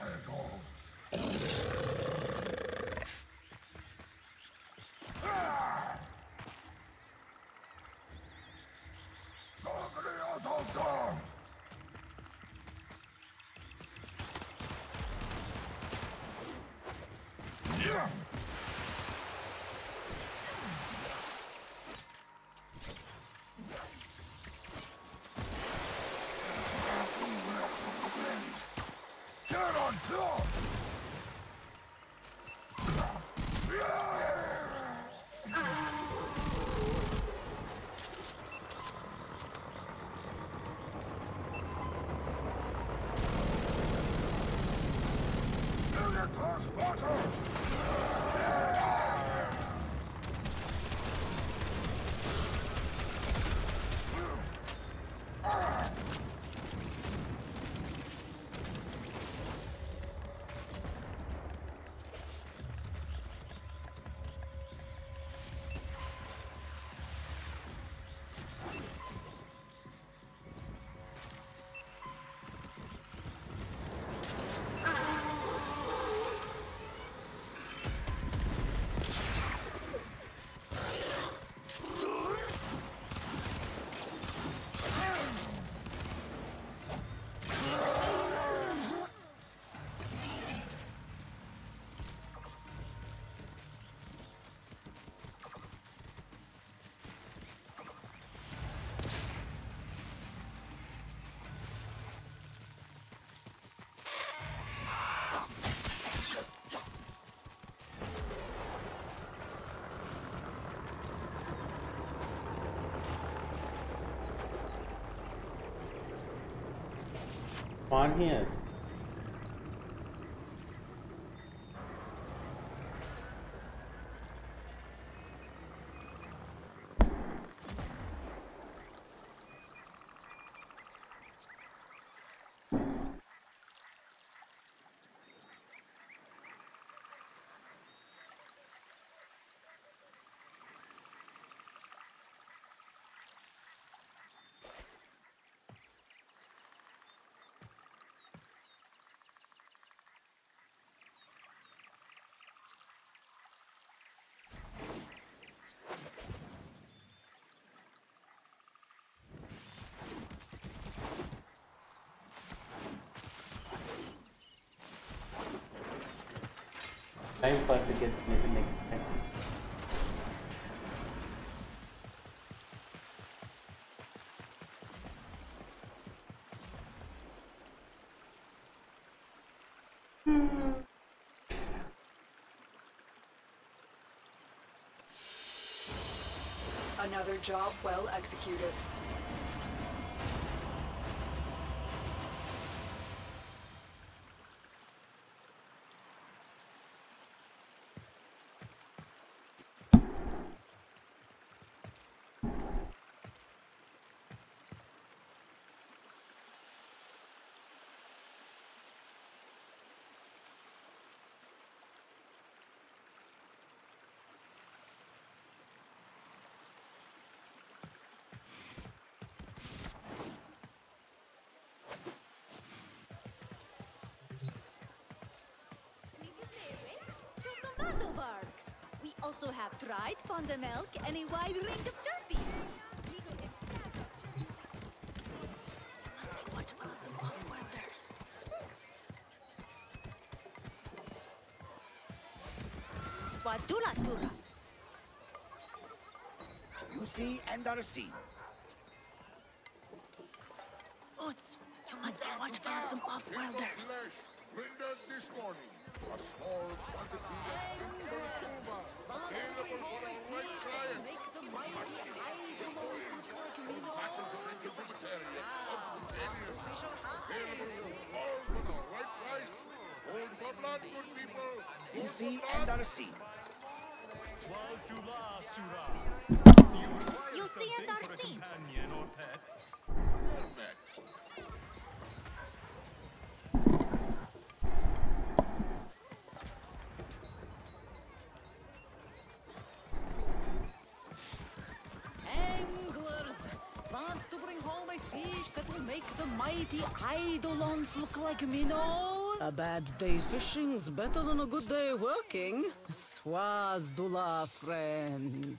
On here. Time for to get little next time. Another job well executed. We also have dried panda milk and a wide range of jerky. Swadula Sura. You see and are seen. Oots, you must be watch for some off-worlders. Rendered this morning. A small quantity of glaucoma available for our right client. Matters of inhibitarian, subcutaneous, available to all for the right price. Hold for blood, good people. You see and are seen. Swazdula Sura. You see and are seen. Companion or pet? Anglers want to bring home a fish that will make the mighty eidolons look like minnows. A bad day's fishing's better than a good day working. Swazdula, friend.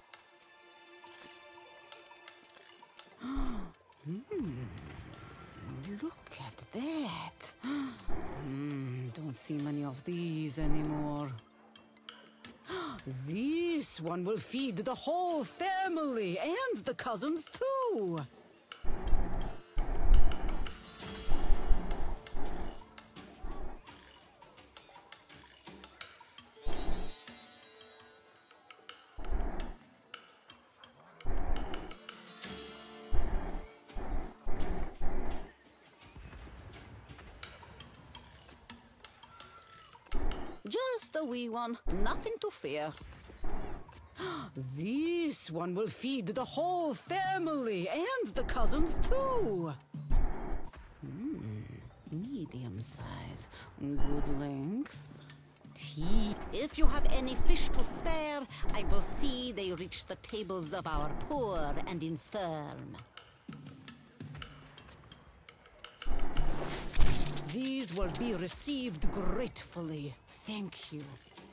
Hmm. Look at that. Hmm, don't see many of these anymore. This one will feed the whole family and the cousins too. Just a wee one, nothing to fear. This one will feed the whole family and the cousins too. Hmm, medium size, good length. Tea. If you have any fish to spare, I will see they reach the tables of our poor and infirm. These will be received gratefully. Thank you.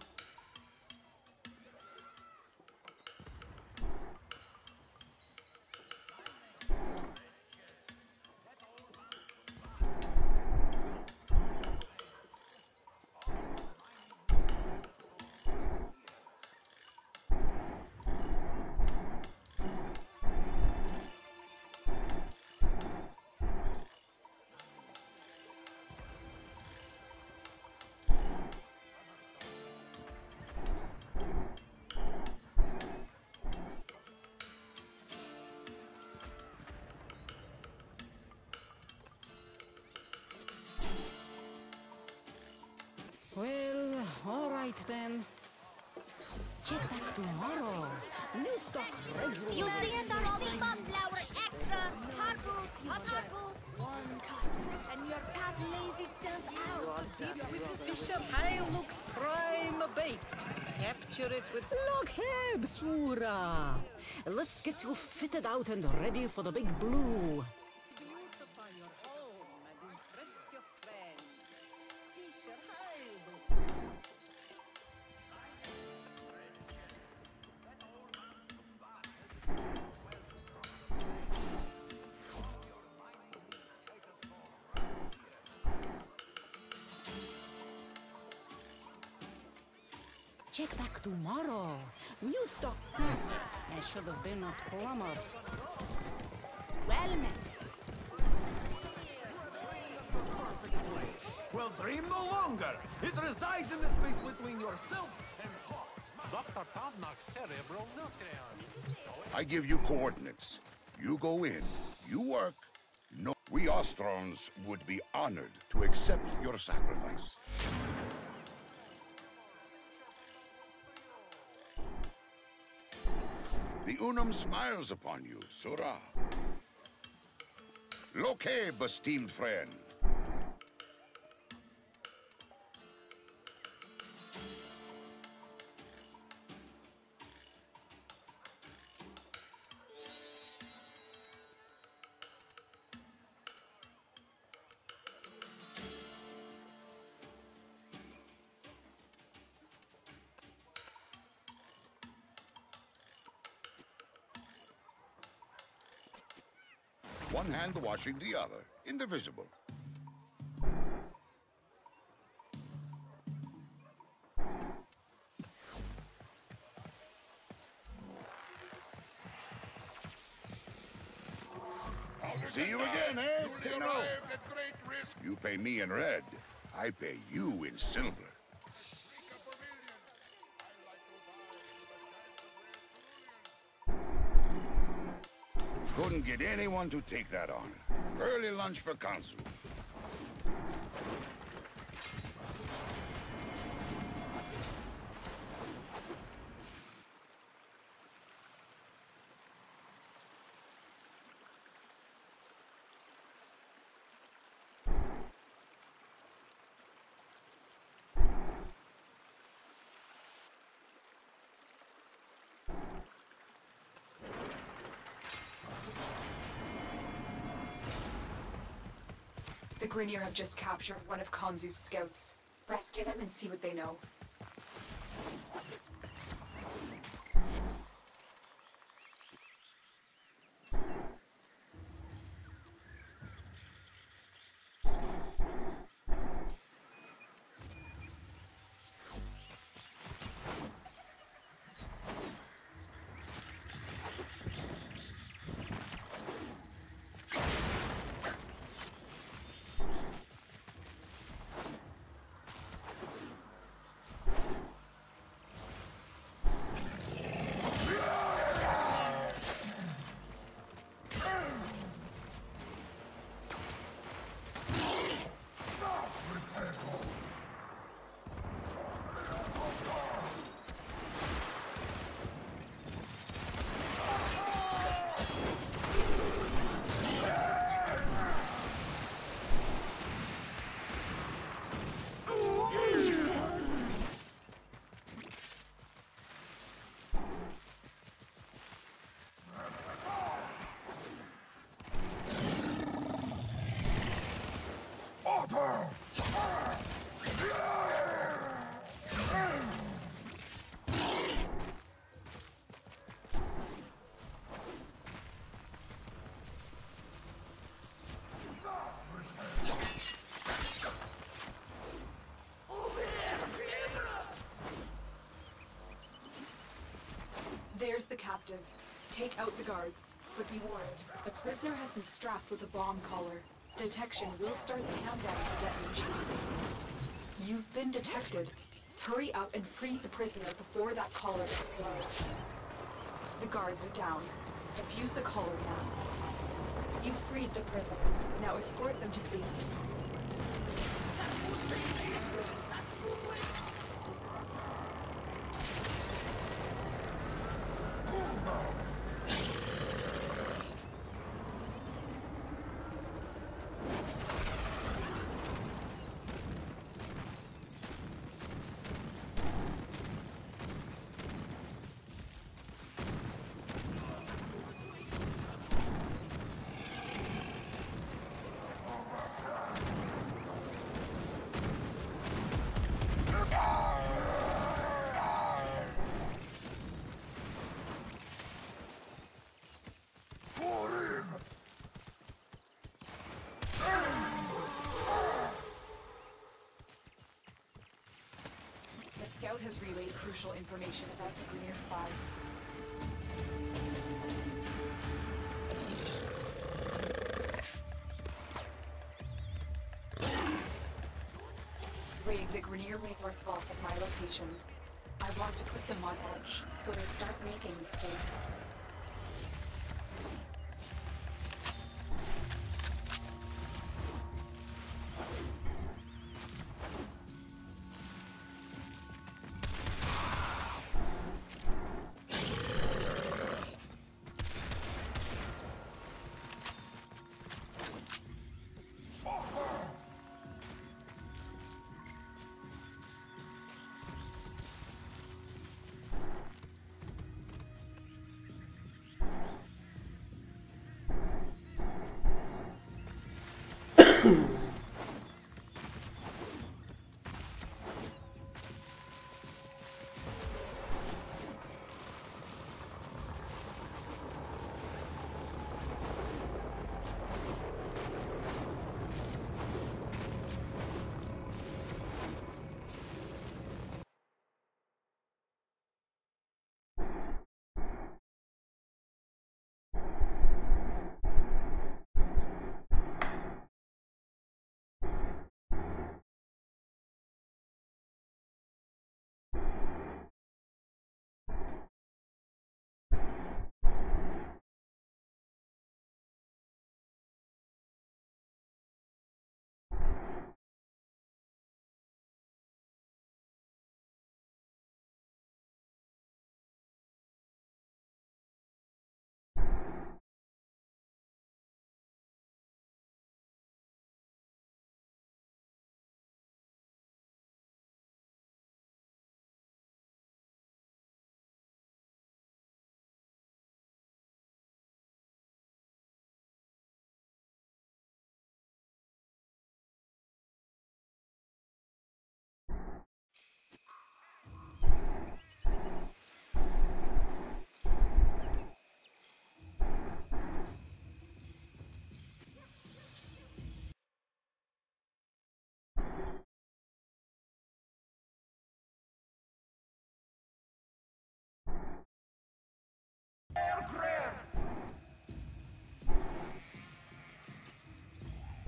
Well, all right then. Check back tomorrow. New stock regular. You see it on all the flour extra. Hot food, hot hot food. One cut, and your path lays itself out. Deep with the Fisher High looks prime baked. Capture it with Look here, Bsura. Let's get you fitted out and ready for the big blue. Beautify your home and impress your friends. Fisher High. Check back tomorrow. New stock. Hmm. I should have been a plumber. Well met. Well, dream no longer. It resides in the space between yourself and Hawk. Doctor Pavnok's cerebral nucleon. I give you coordinates. You go in. You work. No, we Ostrons would be honored to accept your sacrifice. The Unum smiles upon you, Sura. Loke, esteemed friend. One hand washing the other, indivisible. See you again, eh, Tino? You pay me in red. I pay you in silver. Couldn't get anyone to take that on. Early lunch for Kansu. The Grineer have just captured one of Konzu's scouts. Rescue them and see what they know. There's the captive. Take out the guards, but be warned, the prisoner has been strapped with a bomb collar. Detection will start the countdown to detonation. You've been detected. Hurry up and free the prisoner before that collar explodes. The guards are down. Defuse the collar now. You've freed the prisoner. Now escort them to safety. Scout has relayed crucial information about the Grineer spy. Raid the Grineer resource vault at my location. I want to put them on edge, so they start making mistakes.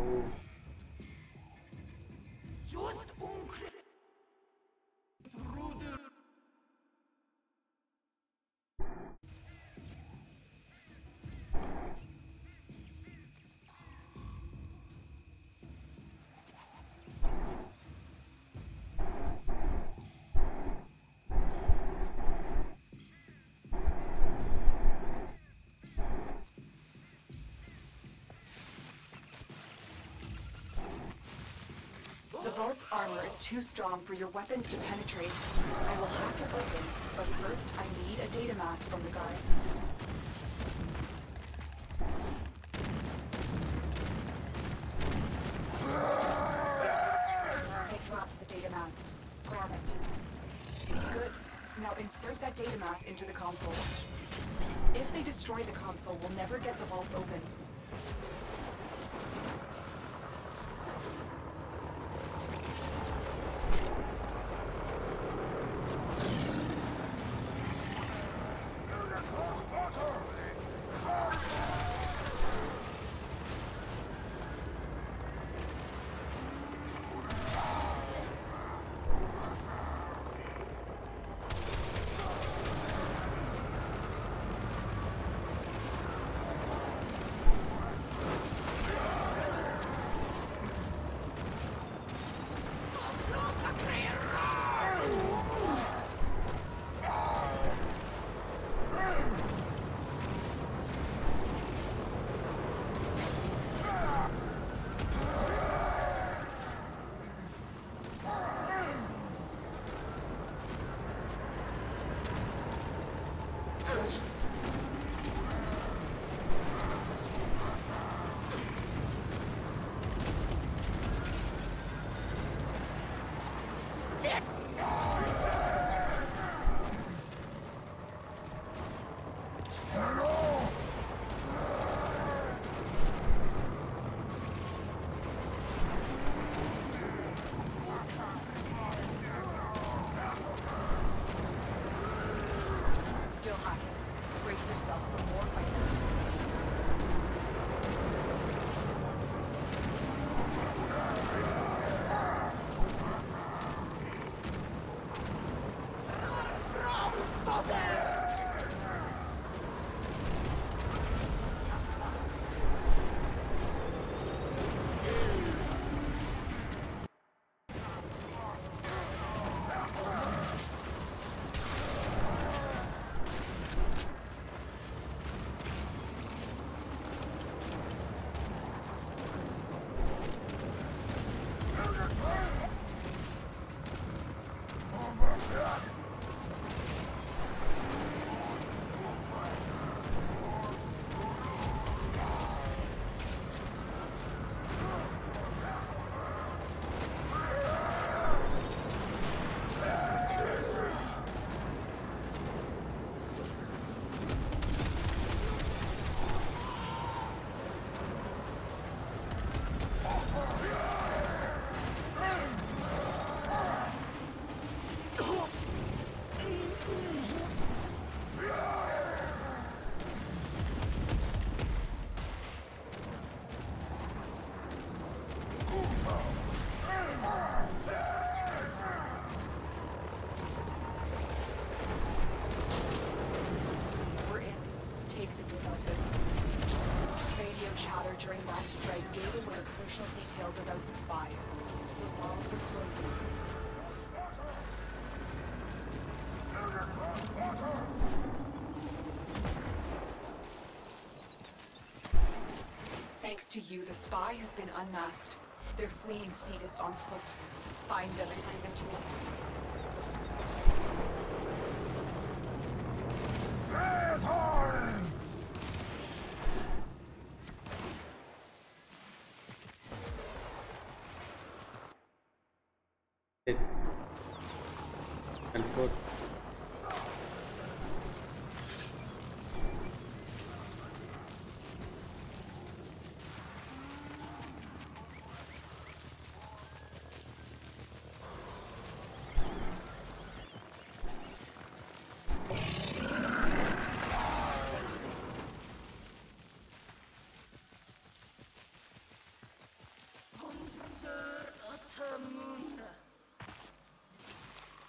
Oh. The vault's armor is too strong for your weapons to penetrate. I will hack it open, but first I need a data mass from the guards. I dropped the data mass. Grab it. Good. Now insert that data mass into the console. If they destroy the console, we'll never get the vault open. during that strike gave away crucial details about the spy. The walls are closing. Thanks to you, the spy has been unmasked. They're fleeing Cetus on foot. Find them and bring them to me. It and foot.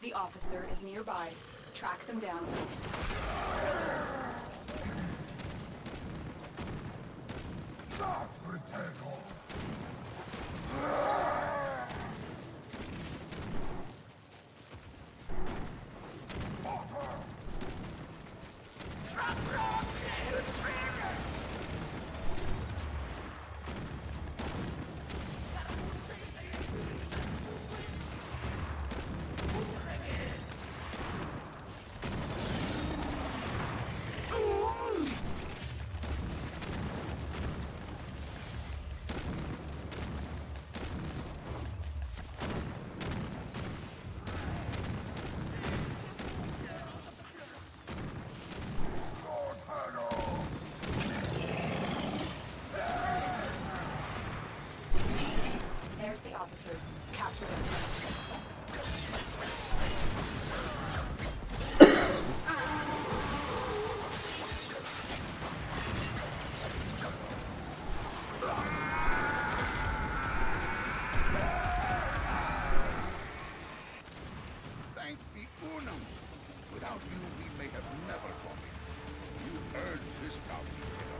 The officer is nearby. Track them down. There's the officer. Capture them. Thank the Unum. Without you, we may have never come here. You earned this bounty, killer.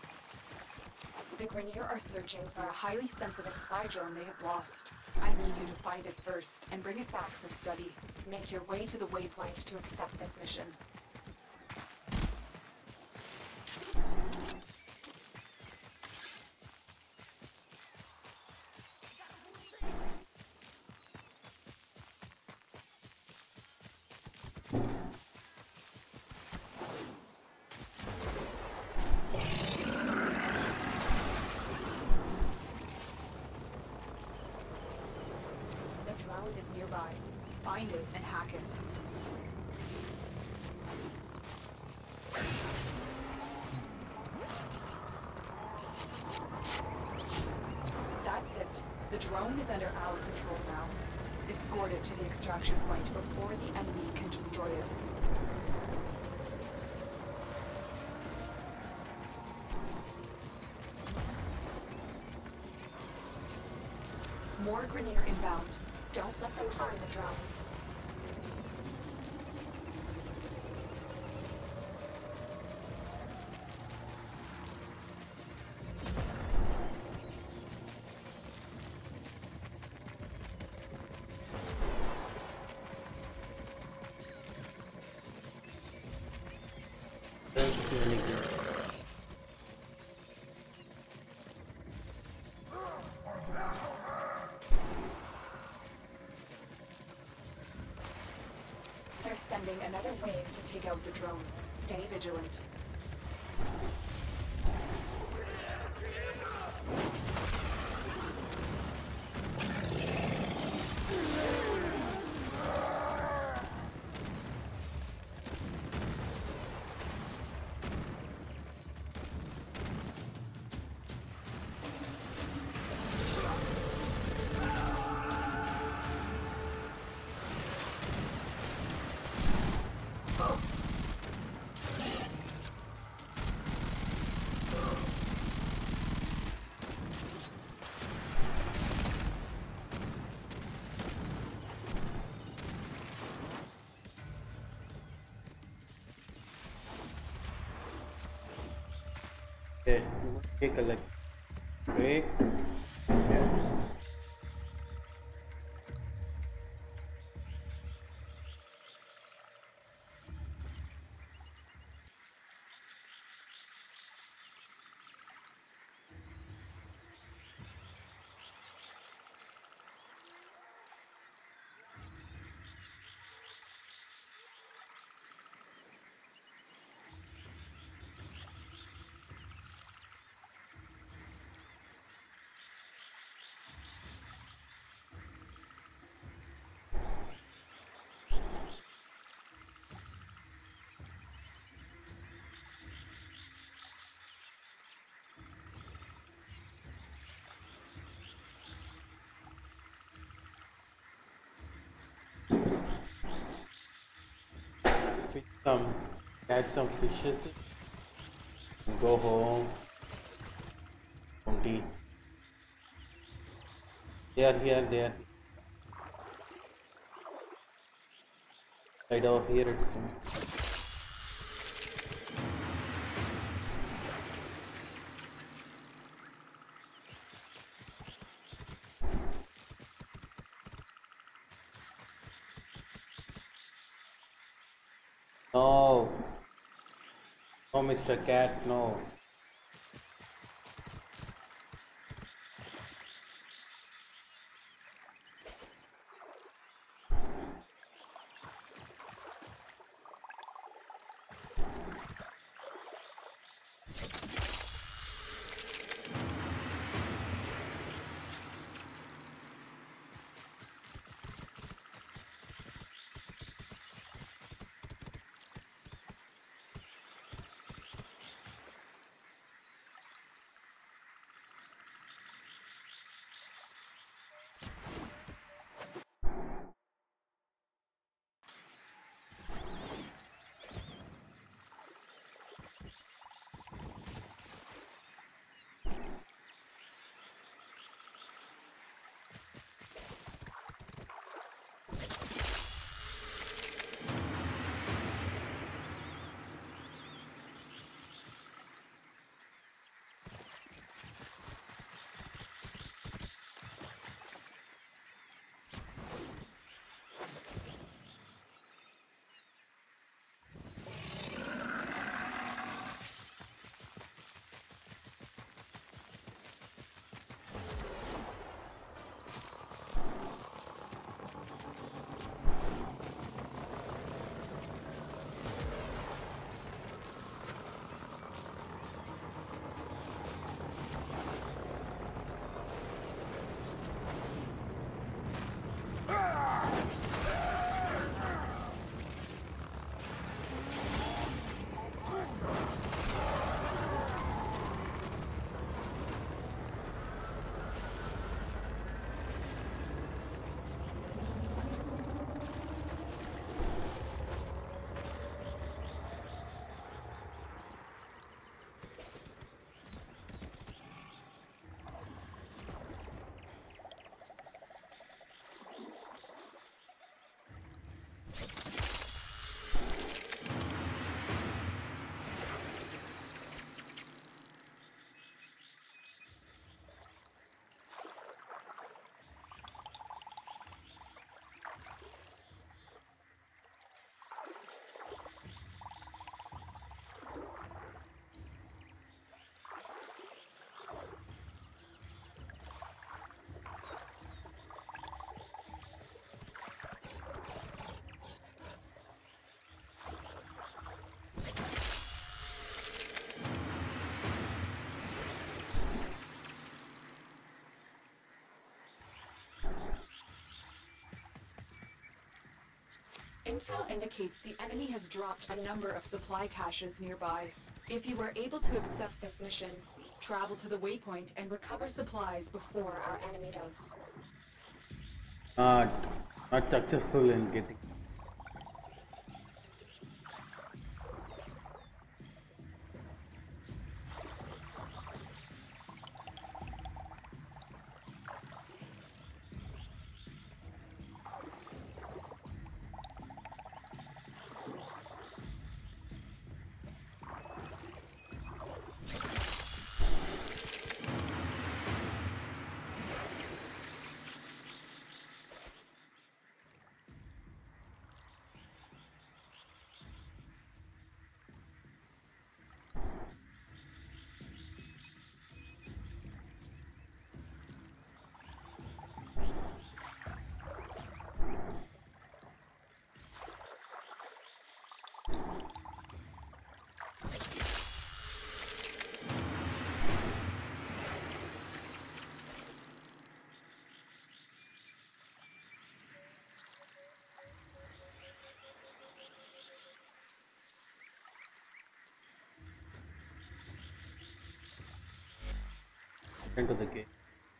The Grineer are searching for a highly sensitive spy drone they have lost. I need you to find it first and bring it back for study. Make your way to the waypoint to accept this mission. Is nearby. Find it and hack it. That's it. The drone is under our control now. Escort it to the extraction point before the enemy can destroy it. More Grineer inbound. Don't let them harm the drone. That's really good. They're sending another wave to take out the drone. Stay vigilant. Okay, take a like break. Yeah. Fish some, catch some fishes, and go home. Empty. They are here, they are. Right over here. No. No, Mister Cat, no. Intel indicates the enemy has dropped a number of supply caches nearby. If you are able to accept this mission, travel to the waypoint and recover supplies before our enemy does. Uh, not successful in getting. Into the game.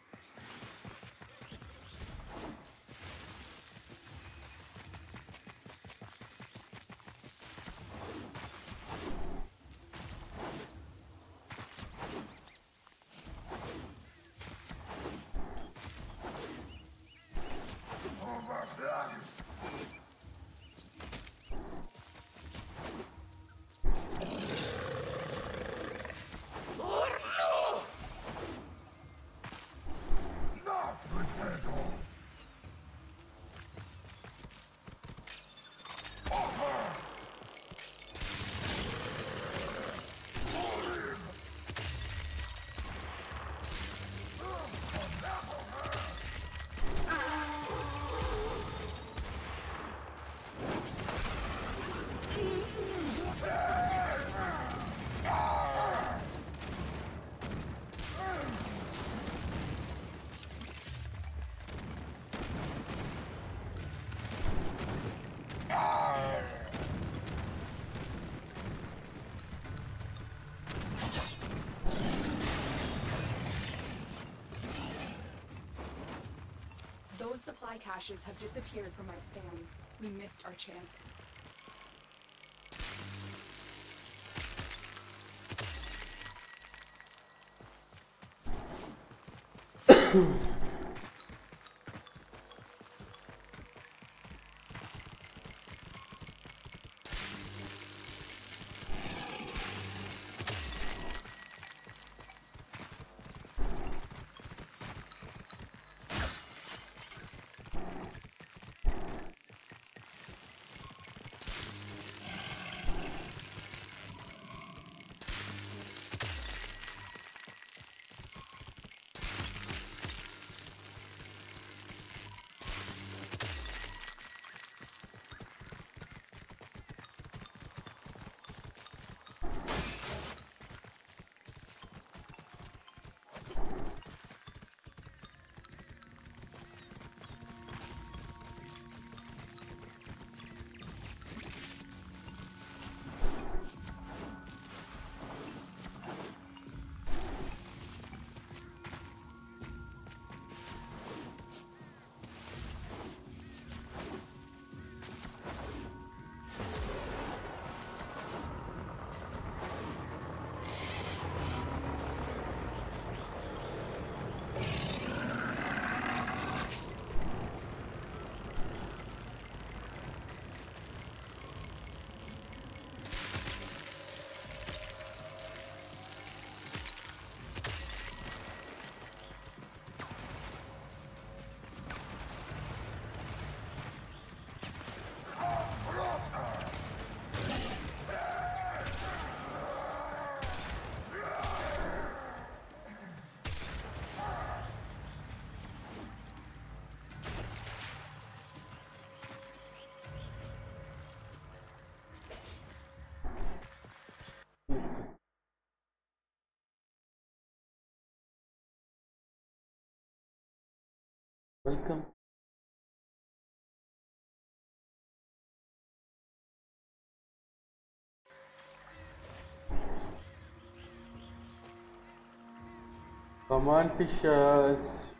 Those supply caches have disappeared from my stands. We missed our chance. Welcome. Come on, fishers.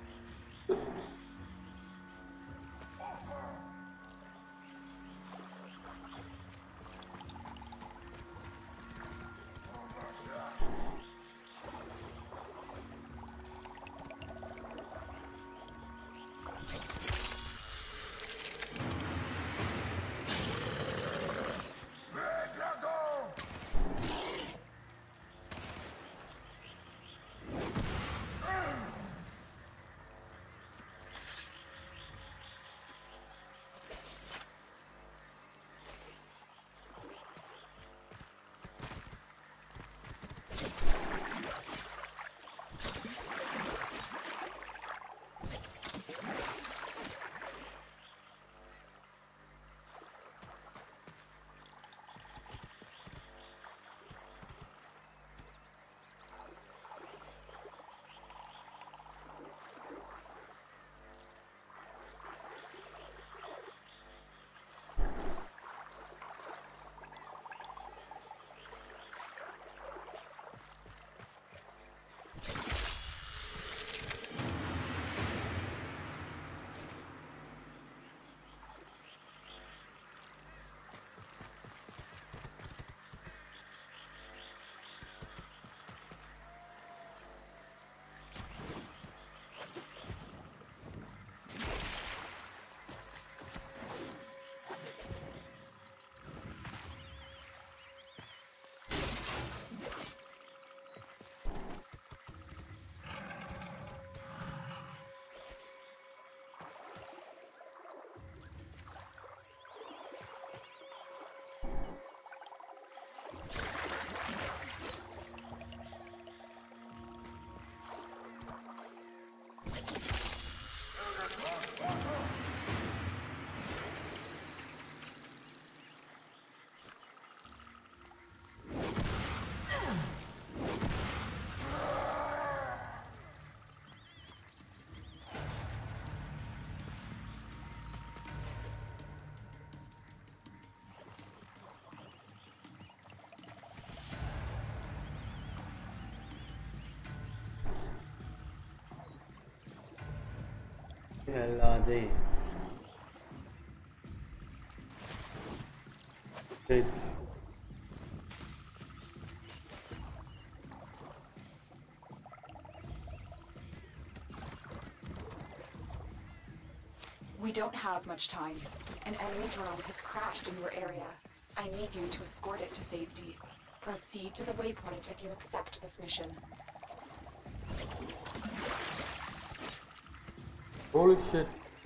hell are they? It's We don't have much time. An enemy drone has crashed in your area. I need you to escort it to safety. Proceed to the waypoint if you accept this mission. holy shit.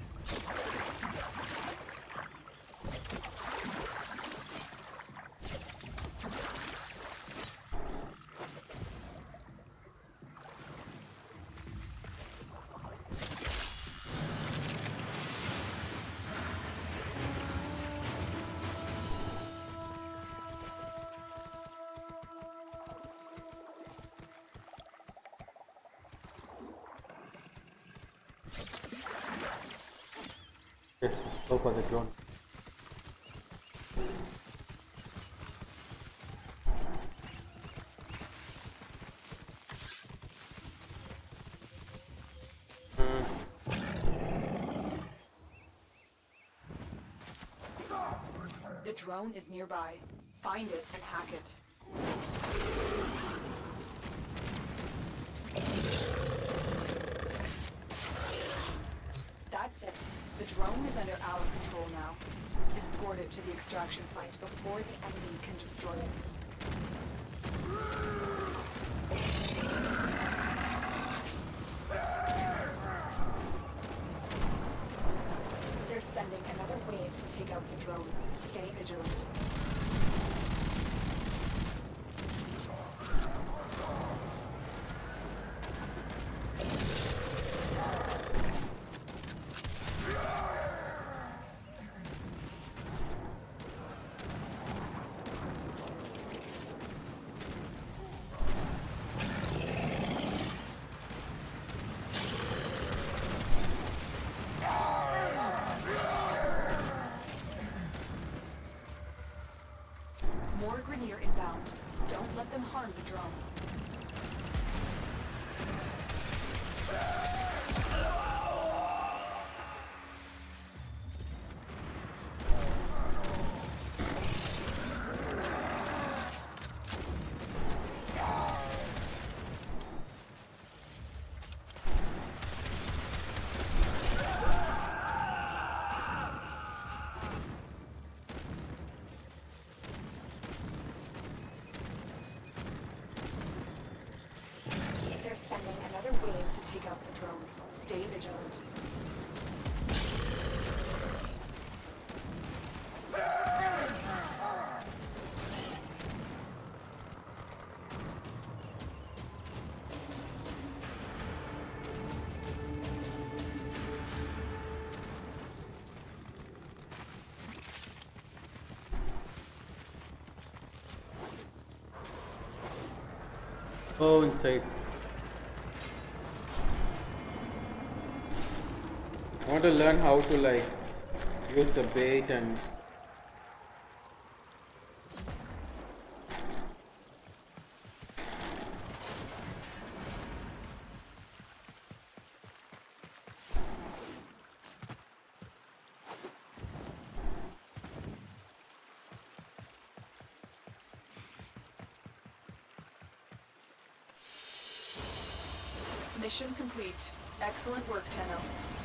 Let's go for the drone. The drone is nearby. Find it and hack it. That's it. The drone is under our control now. Escort it to the extraction point before the enemy can destroy it. They're sending another wave to take out the drone. Stay vigilant. More Grineer inbound. Don't let them harm the drone. They're sending another wave to take out the drone. Stay vigilant. Oh, inside. I want to learn how to like use the bait and Mission complete. Excellent work, Tenno.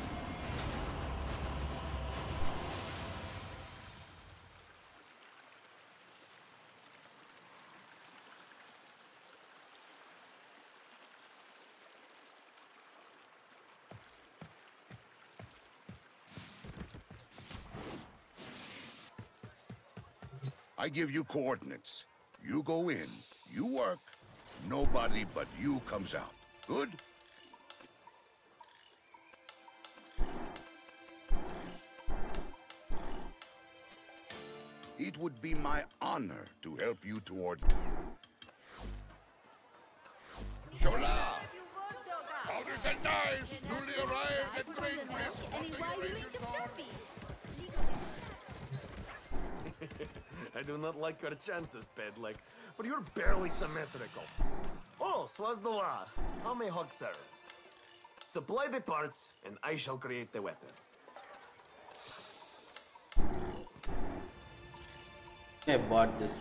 I give you coordinates. You go in, you work, nobody but you comes out. Good? It would be my honor to help you toward... Shola! Powders and dyes, newly arrived at Great West. I do not like your chances, Pedlik, but you're barely symmetrical. Oh, Swazdala, how may Hog serve? Supply the parts, and I shall create the weapon. I bought this.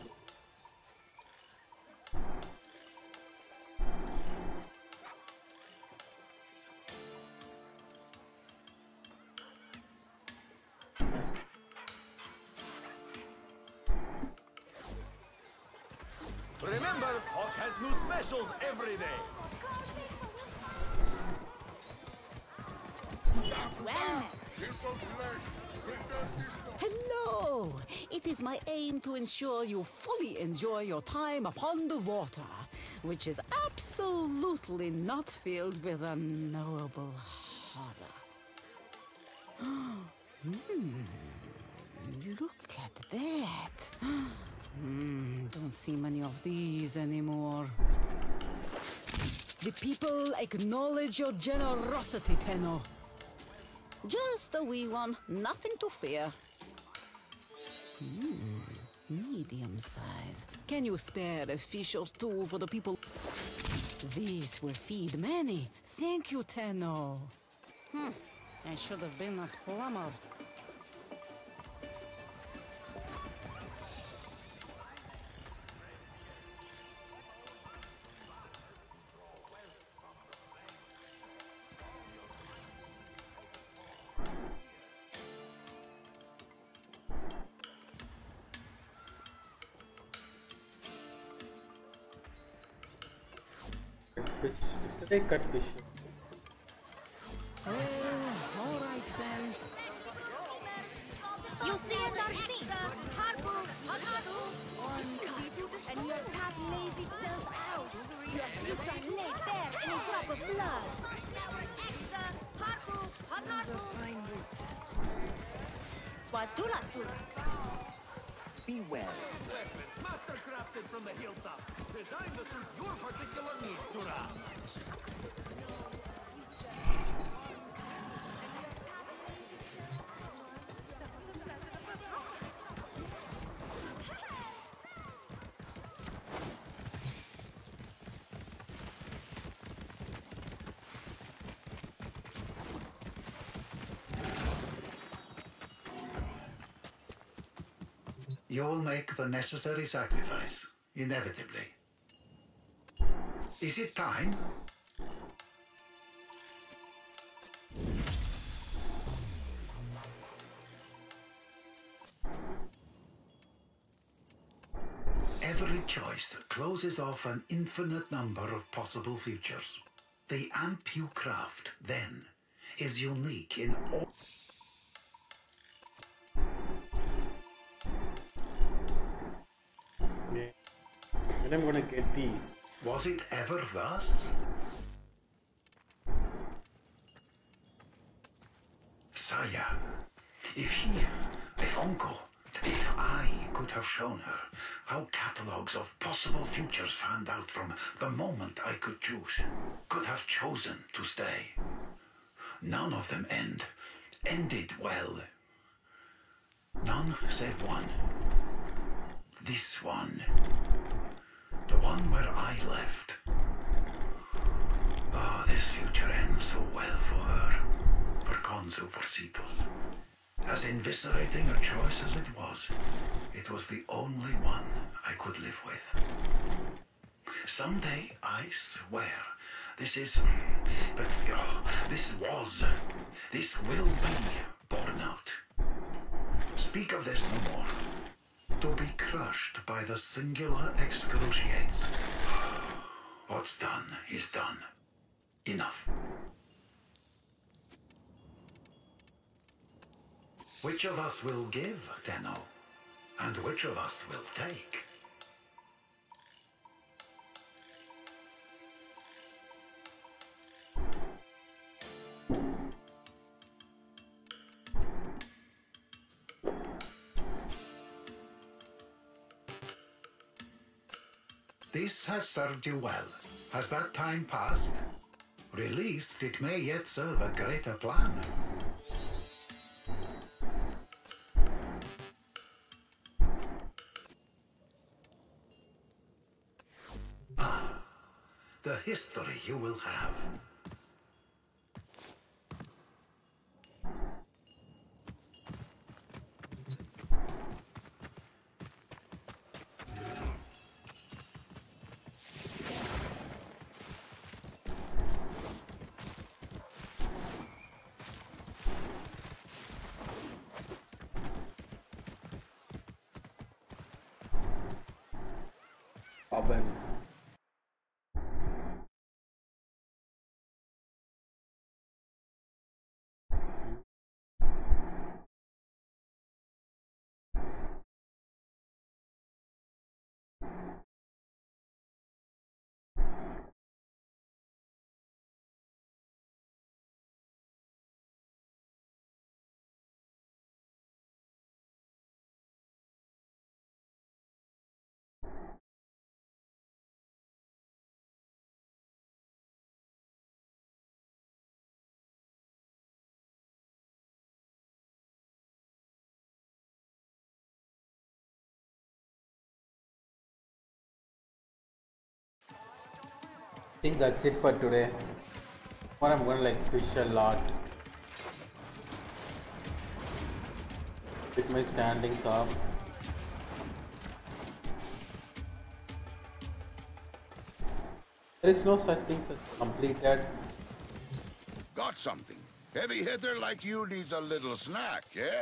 Remember, Hawk has new specials every day. Well, Hello! It is my aim to ensure you fully enjoy your time upon the water, which is absolutely not filled with unknowable horror. Hmm. Look at that. Hmm, don't see many of these anymore. The people acknowledge your generosity, Tenno. Just a wee one, nothing to fear. Hmm, medium size. Can you spare a fish or two for the people? These will feed many. Thank you, Tenno. Hmm, I should have been a plumber. Fish. Yesterday cut fish. Oh, all right then. you see it, Narcisa. Harbu, Hanaru. One cut, and your path lays itself out. Your future laid bare in a drop of blood. Extra, Harbu, Hanaru. Swazdula, Be well. Weapons master-crafted from the hilltop. Designed to suit your particular needs, Surah. You will make the necessary sacrifice, inevitably. Is it time? Every choice closes off an infinite number of possible futures. The amp you craft, then, is unique in all... Yeah. And I'm gonna get these. Was it ever thus? Saya, if he, if Uncle, if I could have shown her how catalogues of possible futures fanned out from the moment I could choose, could have chosen to stay. None of them end, ended well. None save one. This one. The one where I left. Ah, oh, this future ends so well for her. For Konzu Forcitos. As inviscerating a choice as it was, it was the only one I could live with. Someday, I swear, this is... But, oh, this was... This will be borne out. Speak of this no more. To be crushed by the singular excruciates. What's done is done. Enough. Which of us will give, Tenno? And which of us will take? This has served you well. Has that time passed? Released, it may yet serve a greater plan. Ah, the history you will have. Oven. I think that's it for today. Or I'm gonna like fish a lot. With my standings up. There is no such thing as completed. Got something. Heavy hitter like you needs a little snack, yeah?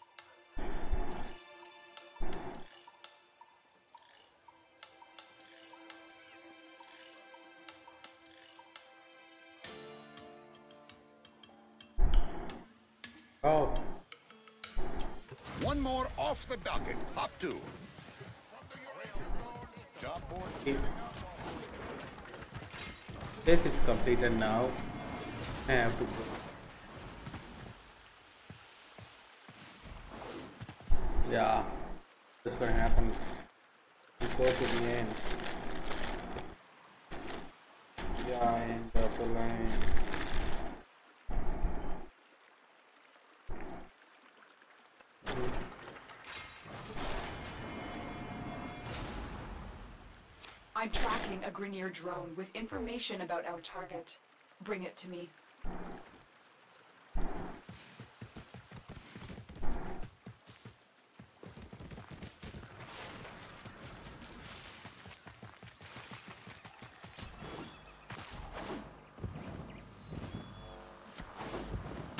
Oh. One more off the docket. Hop two. Job board. Okay. This is completed now. I have to go. Yeah. What's gonna happen? We go to the end. Yeah, end of the line. I'm tracking a Grineer drone with information about our target. Bring it to me.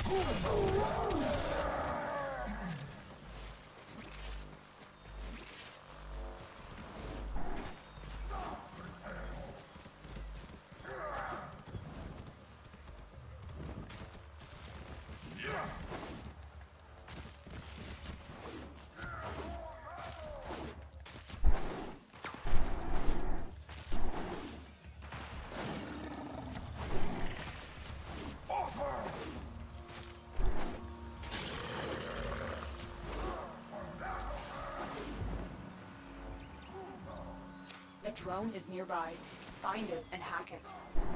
The drone is nearby. Find it and hack it.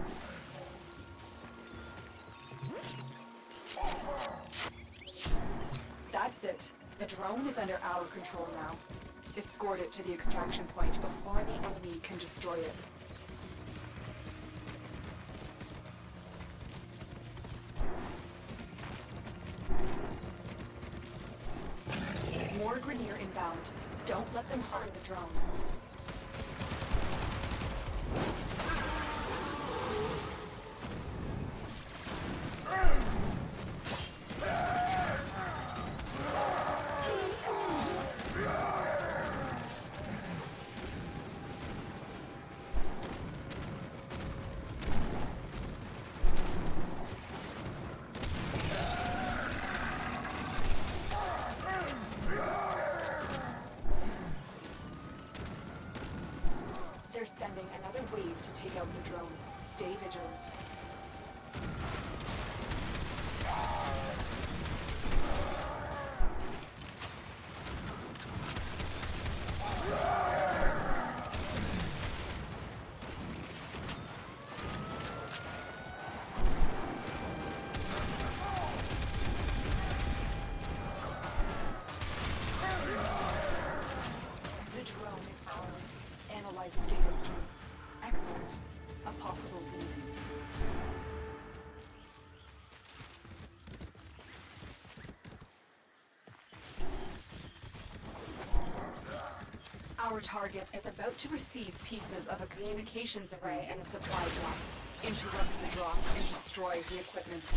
That's it. The drone is under our control now. Escort it to the extraction point before the enemy can destroy it. More Grineer inbound. Don't let them harm the drone. They're sending another wave to take out the drone. Stay vigilant. The drone is ours. Analyzing data stream. Excellent. A possible lead. Our target is about to receive pieces of a communications array and a supply drop. Interrupt the drop and destroy the equipment.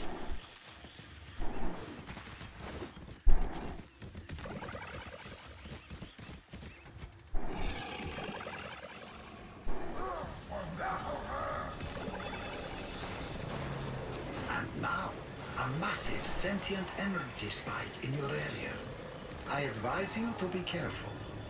And now, a massive sentient energy spike in your area. I advise you to be careful.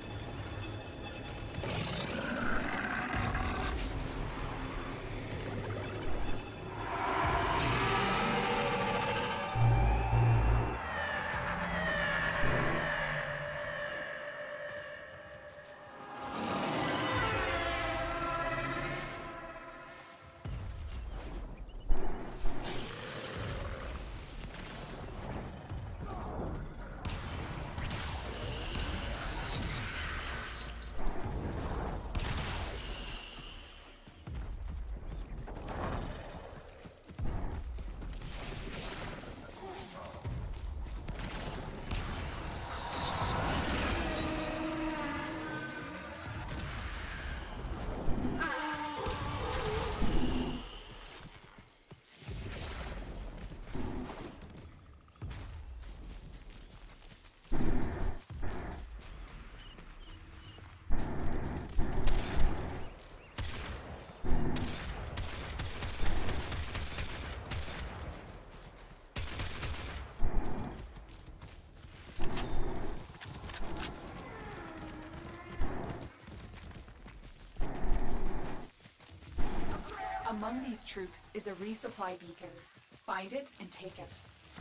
Among these troops is a resupply beacon. Find it and take it.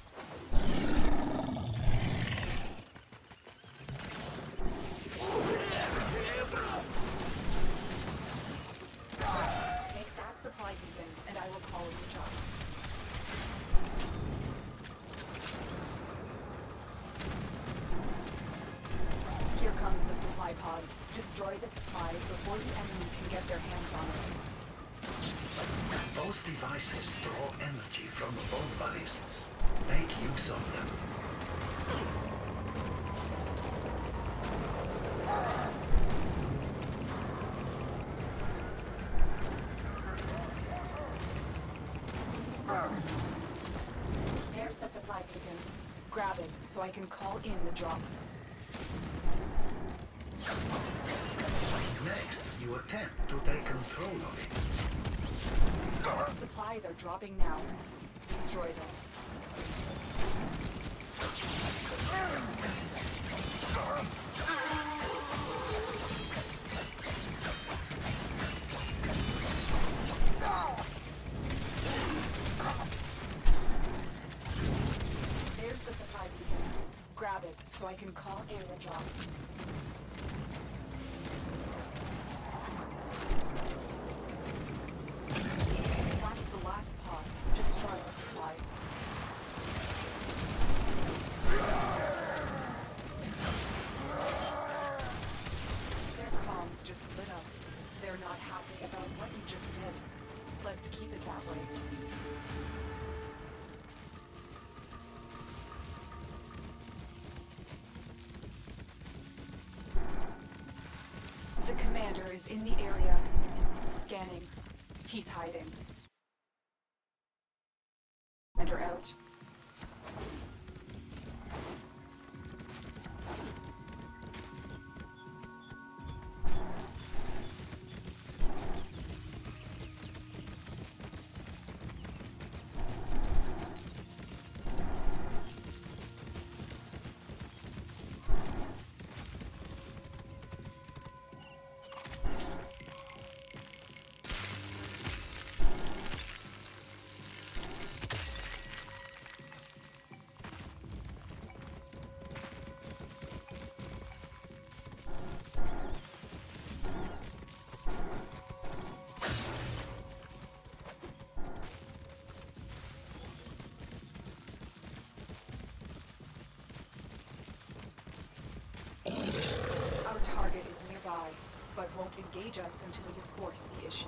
Take that supply beacon and I will call it the job. Here comes the supply pod. Destroy the supplies before the enemy can get their hands on it. Those devices draw energy from both ballists. Make use of them. There's the supply so I can call in the drop. Next, you attempt to take control of it. Supplies are dropping now. Destroy them. There's the supply beacon. Grab it so I can call in the drop. That's the last pod. Destroy the supplies. Their comms just lit up. They're not happy about what you just did. Let's keep it that way. The commander is in the area. Scanning. He's hiding. Commander out. Our target is nearby, but won't engage us until you force the issue.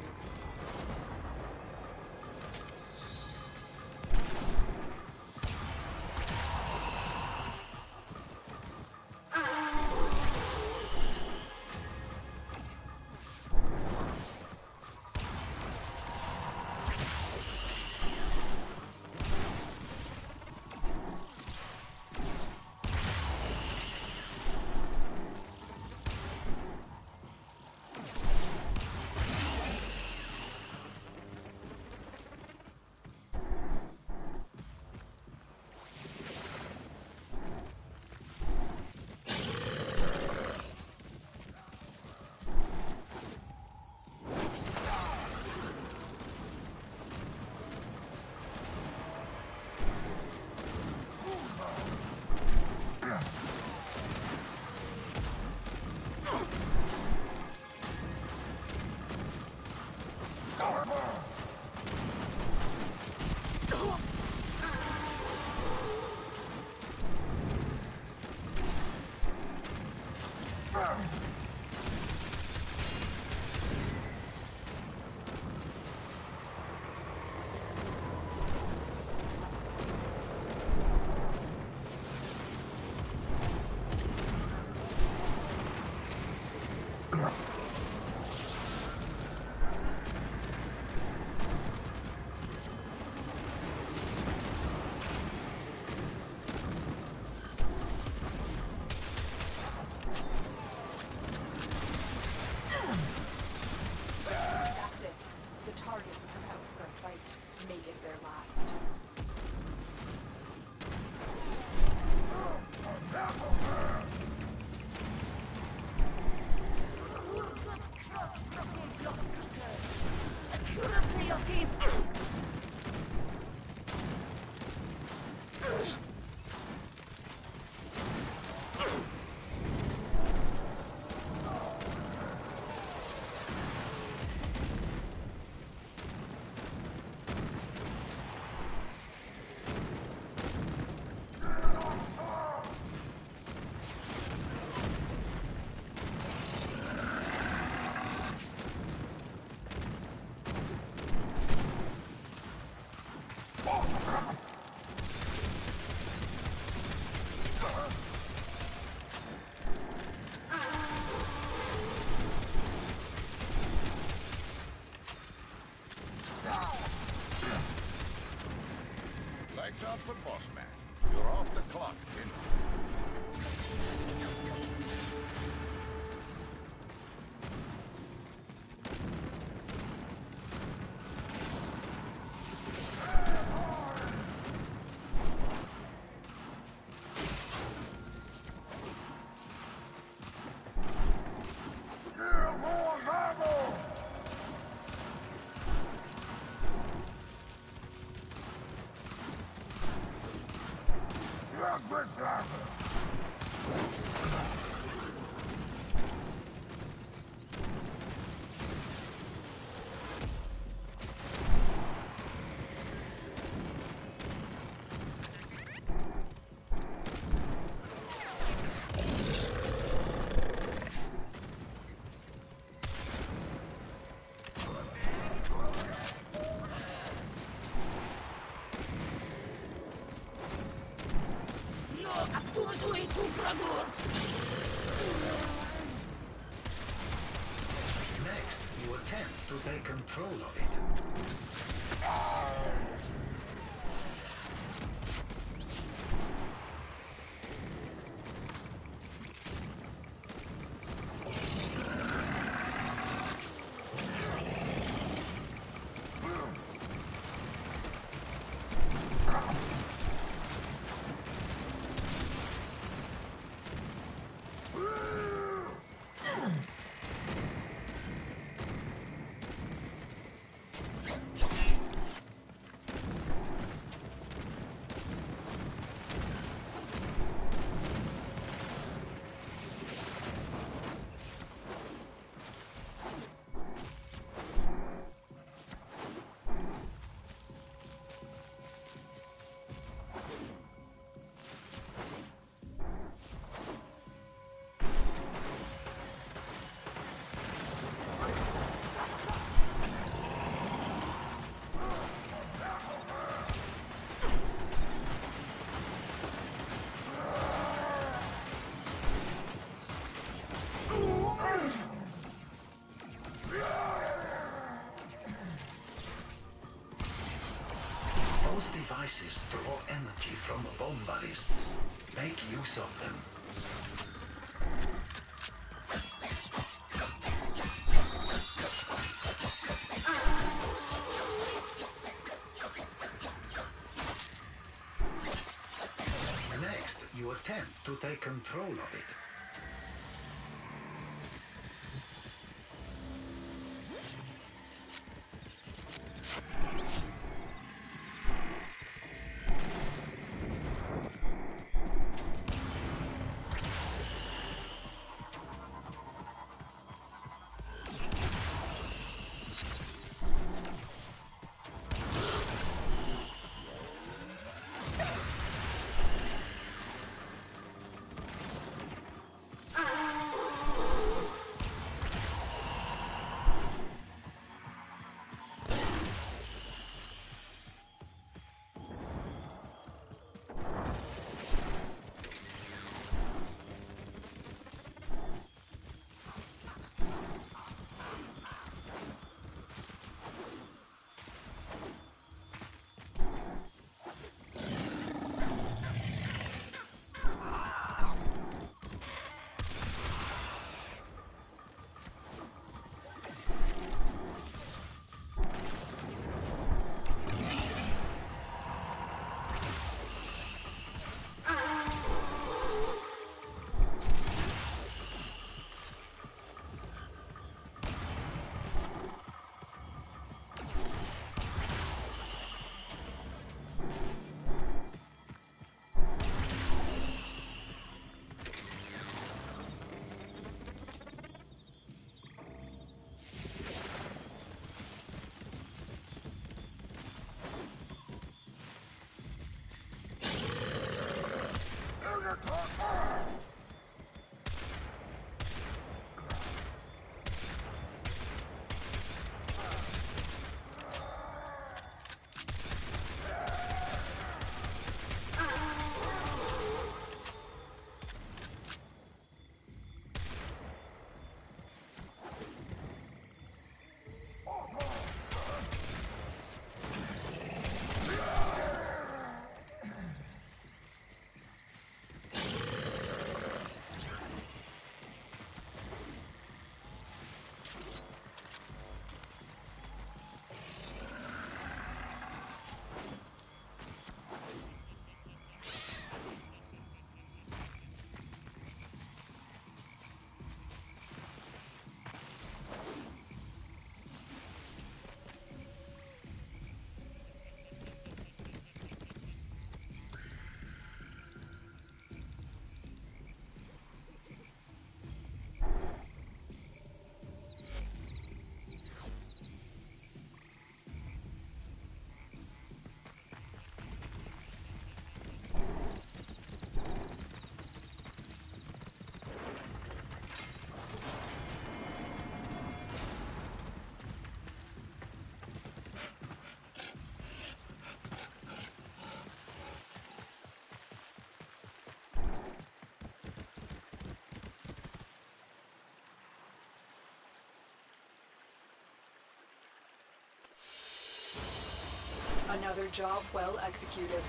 Lights out for Boss Man. You're off the clock, Tin. Next, you attempt to take control of it. Those devices draw energy from bomb ballists. Make use of them. Next, you attempt to take control of it. Another job well executed.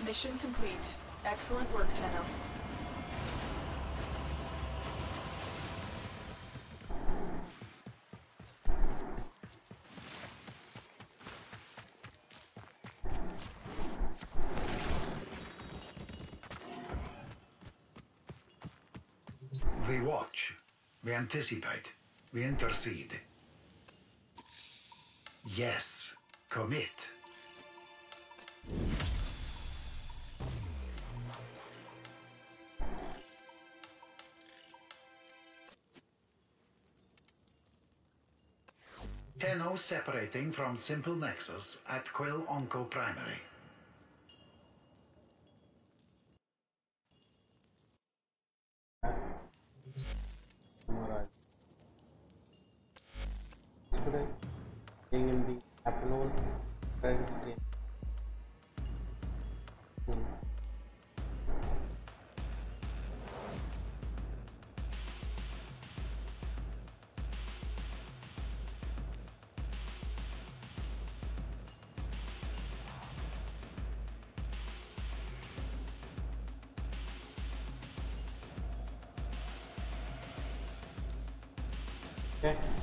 Mission complete. Excellent work, Tenno. We watch. We anticipate. We intercede. Yes. Commit. Tenno separating from Simple Nexus at Quill Onco Primary. Alright. Today, being in the afternoon, credit stream. Hmm. Okay.